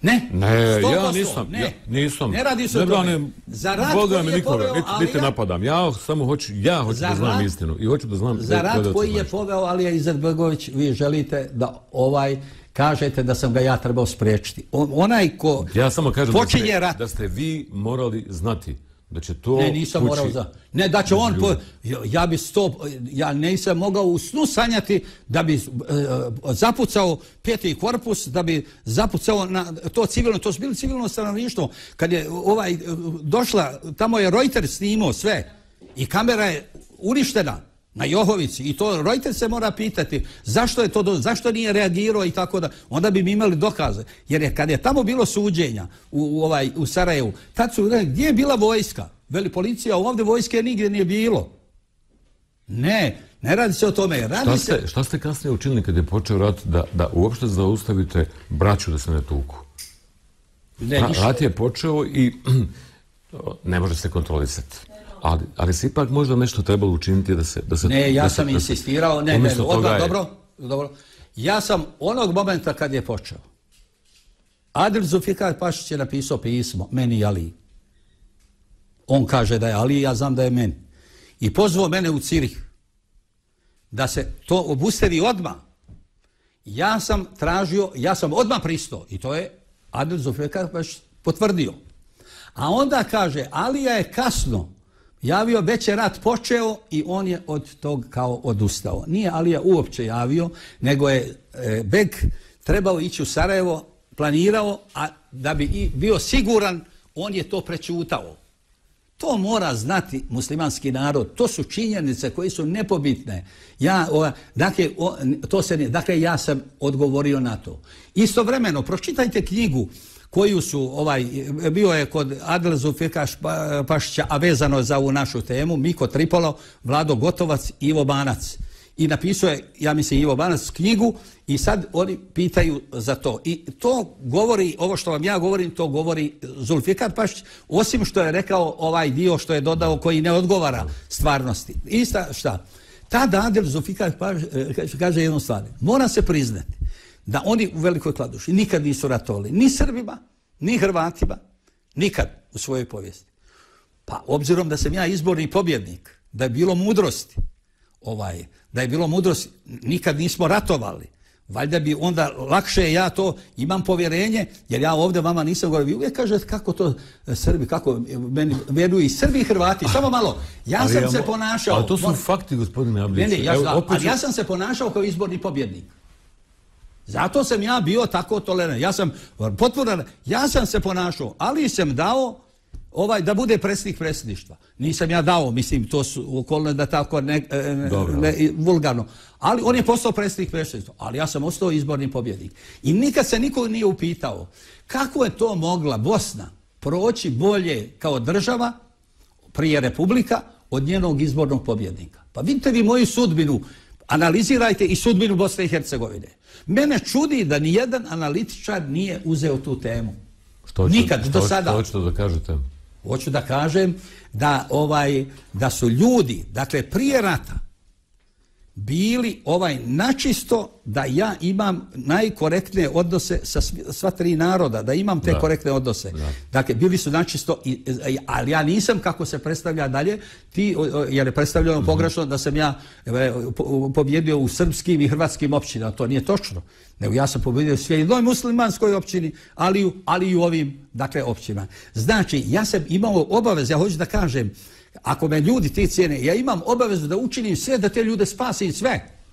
Ne, ja nisam. Ne radi se o tome. Za rat Boga koji mi je nikoga, poveo niti napadam. Ja hoću da znam istinu i hoću da znam... Za rat koji je poveo Alija Izetbegović, vi želite da kažete da sam ga ja trebao spriječiti. Onaj ko ja samo kažem počinje rat... da ste vi morali znati da će to... Ne, nisam morao Ne, da će on... Ja nisam mogao u snu sanjati da bi zapucao 5. korpus, da bi zapucao na to civilno, to su bili civilno stanovništvo. Kad je došla, tamo je Reuters snimao sve i kamera je uništena na Johovici i to Reuters se mora pitati zašto nije reagirao i tako da. Onda bi mi imali dokaze. Jer kad je tamo bilo suđenja u Sarajevu, tad su rekli, gdje je bila vojska? Veli policija, ovdje vojske nigdje nije bilo. Ne radi se o tome. Šta ste kasnije učinili kad je počeo rat da uopšte zaustavite braću da se ne tuku? Rat je počeo i ne može se kontrolisati. Ali se ipak možda nešto trebalo učiniti da se... Ne, ja sam insistirao, dobro. Ja sam onog momenta kad je počeo. Adil Zulfikar Pašić je napisao pismo, meni i Aliji. On kaže da je Ali, ja znam da je meni. I pozvao mene u Cirih da se to obustavi odmah. Ja sam tražio, ja sam odmah pristao i to je Adil Zulfikar Pašić potvrdio. A onda kaže, Alija je kasno javio, već je rat počeo i on je od tog kao odustao. Nije Alija uopće javio, nego je Bek trebao ići u Sarajevo, planirao, a da bi bio siguran, on je to prečutao. To mora znati muslimanski narod. To su činjenice koje su nepobitne. Dakle, ja sam odgovorio na to. Istovremeno, pročitajte knjigu koju su, bio je kod Adila Zulfikara Pašića, a vezano za ovu našu temu, Miko Tripalo, Vlado Gotovac, Ivo Banac. I napisao je, ja mislim, Ivo Banac knjigu i sad oni pitaju za to. I to govori, ovo što vam ja govorim, to govori Zulfikar Pašić, osim što je rekao ovaj dio što je dodao koji ne odgovara stvarnosti. Ista šta? Tada Adil Zulfikar Pašić kaže jednu stvar. Mora se priznati da oni u Velikoj Kladuši nikad nisu ratovali ni Srbima, ni Hrvatima, nikad u svojoj povijesti. Pa obzirom da sam ja izborni pobjednik, da je bilo mudrosti, nikad nismo ratovali, valjda bi onda lakše ja to imam povjerenje, jer ja ovdje vama nisam govorio. Vi uvijek kažete kako to Srbi, kako meni vjeruju i Srbi i Hrvati. Samo malo, ja sam se ponašao... Ali to su fakti, gospodine Ablić. Ali ja sam se ponašao kao izborni pobjednik. Zato sam ja bio tako tolerantan. Ja sam se ponašao, ali sam dao da bude predsjednik predsjedništva. Nisam ja dao, mislim, to su okolne da tako vulgarno. Ali on je postao predsjednik predsjedništva. Ali ja sam ostao izborni pobjednik. I nikad se niko nije upitao kako je to mogla Bosna proći bolje kao država prije republika od njenog izbornog pobjednika. Pa vidite vi moju sudbinu, analizirajte i sudbinu Bosne i Hercegovine. Mene čudi da nijedan analitičar nije uzeo tu temu. Nikad do sada. Što hoćete da kažete? Hoću da kažem da su ljudi, dakle prije rata, bili načisto da ja imam najkorektnije odnose sa sva tri naroda, da imam te korektne odnose. Dakle, bili su načisto, ali ja nisam, kako se predstavlja dalje, jer je predstavljeno pogrešno da sam ja pobjedio u srpskim i hrvatskim općinama. To nije točno. Nego ja sam pobjedio u svoj jednoj muslimanskoj općini, ali i u ovim, dakle, općinama. Znači, ja sam imao obavez, ja hoću da kažem, ako me ljudi ti cijene, ja imam obavezu da učinim sve da te ljude spasim sve.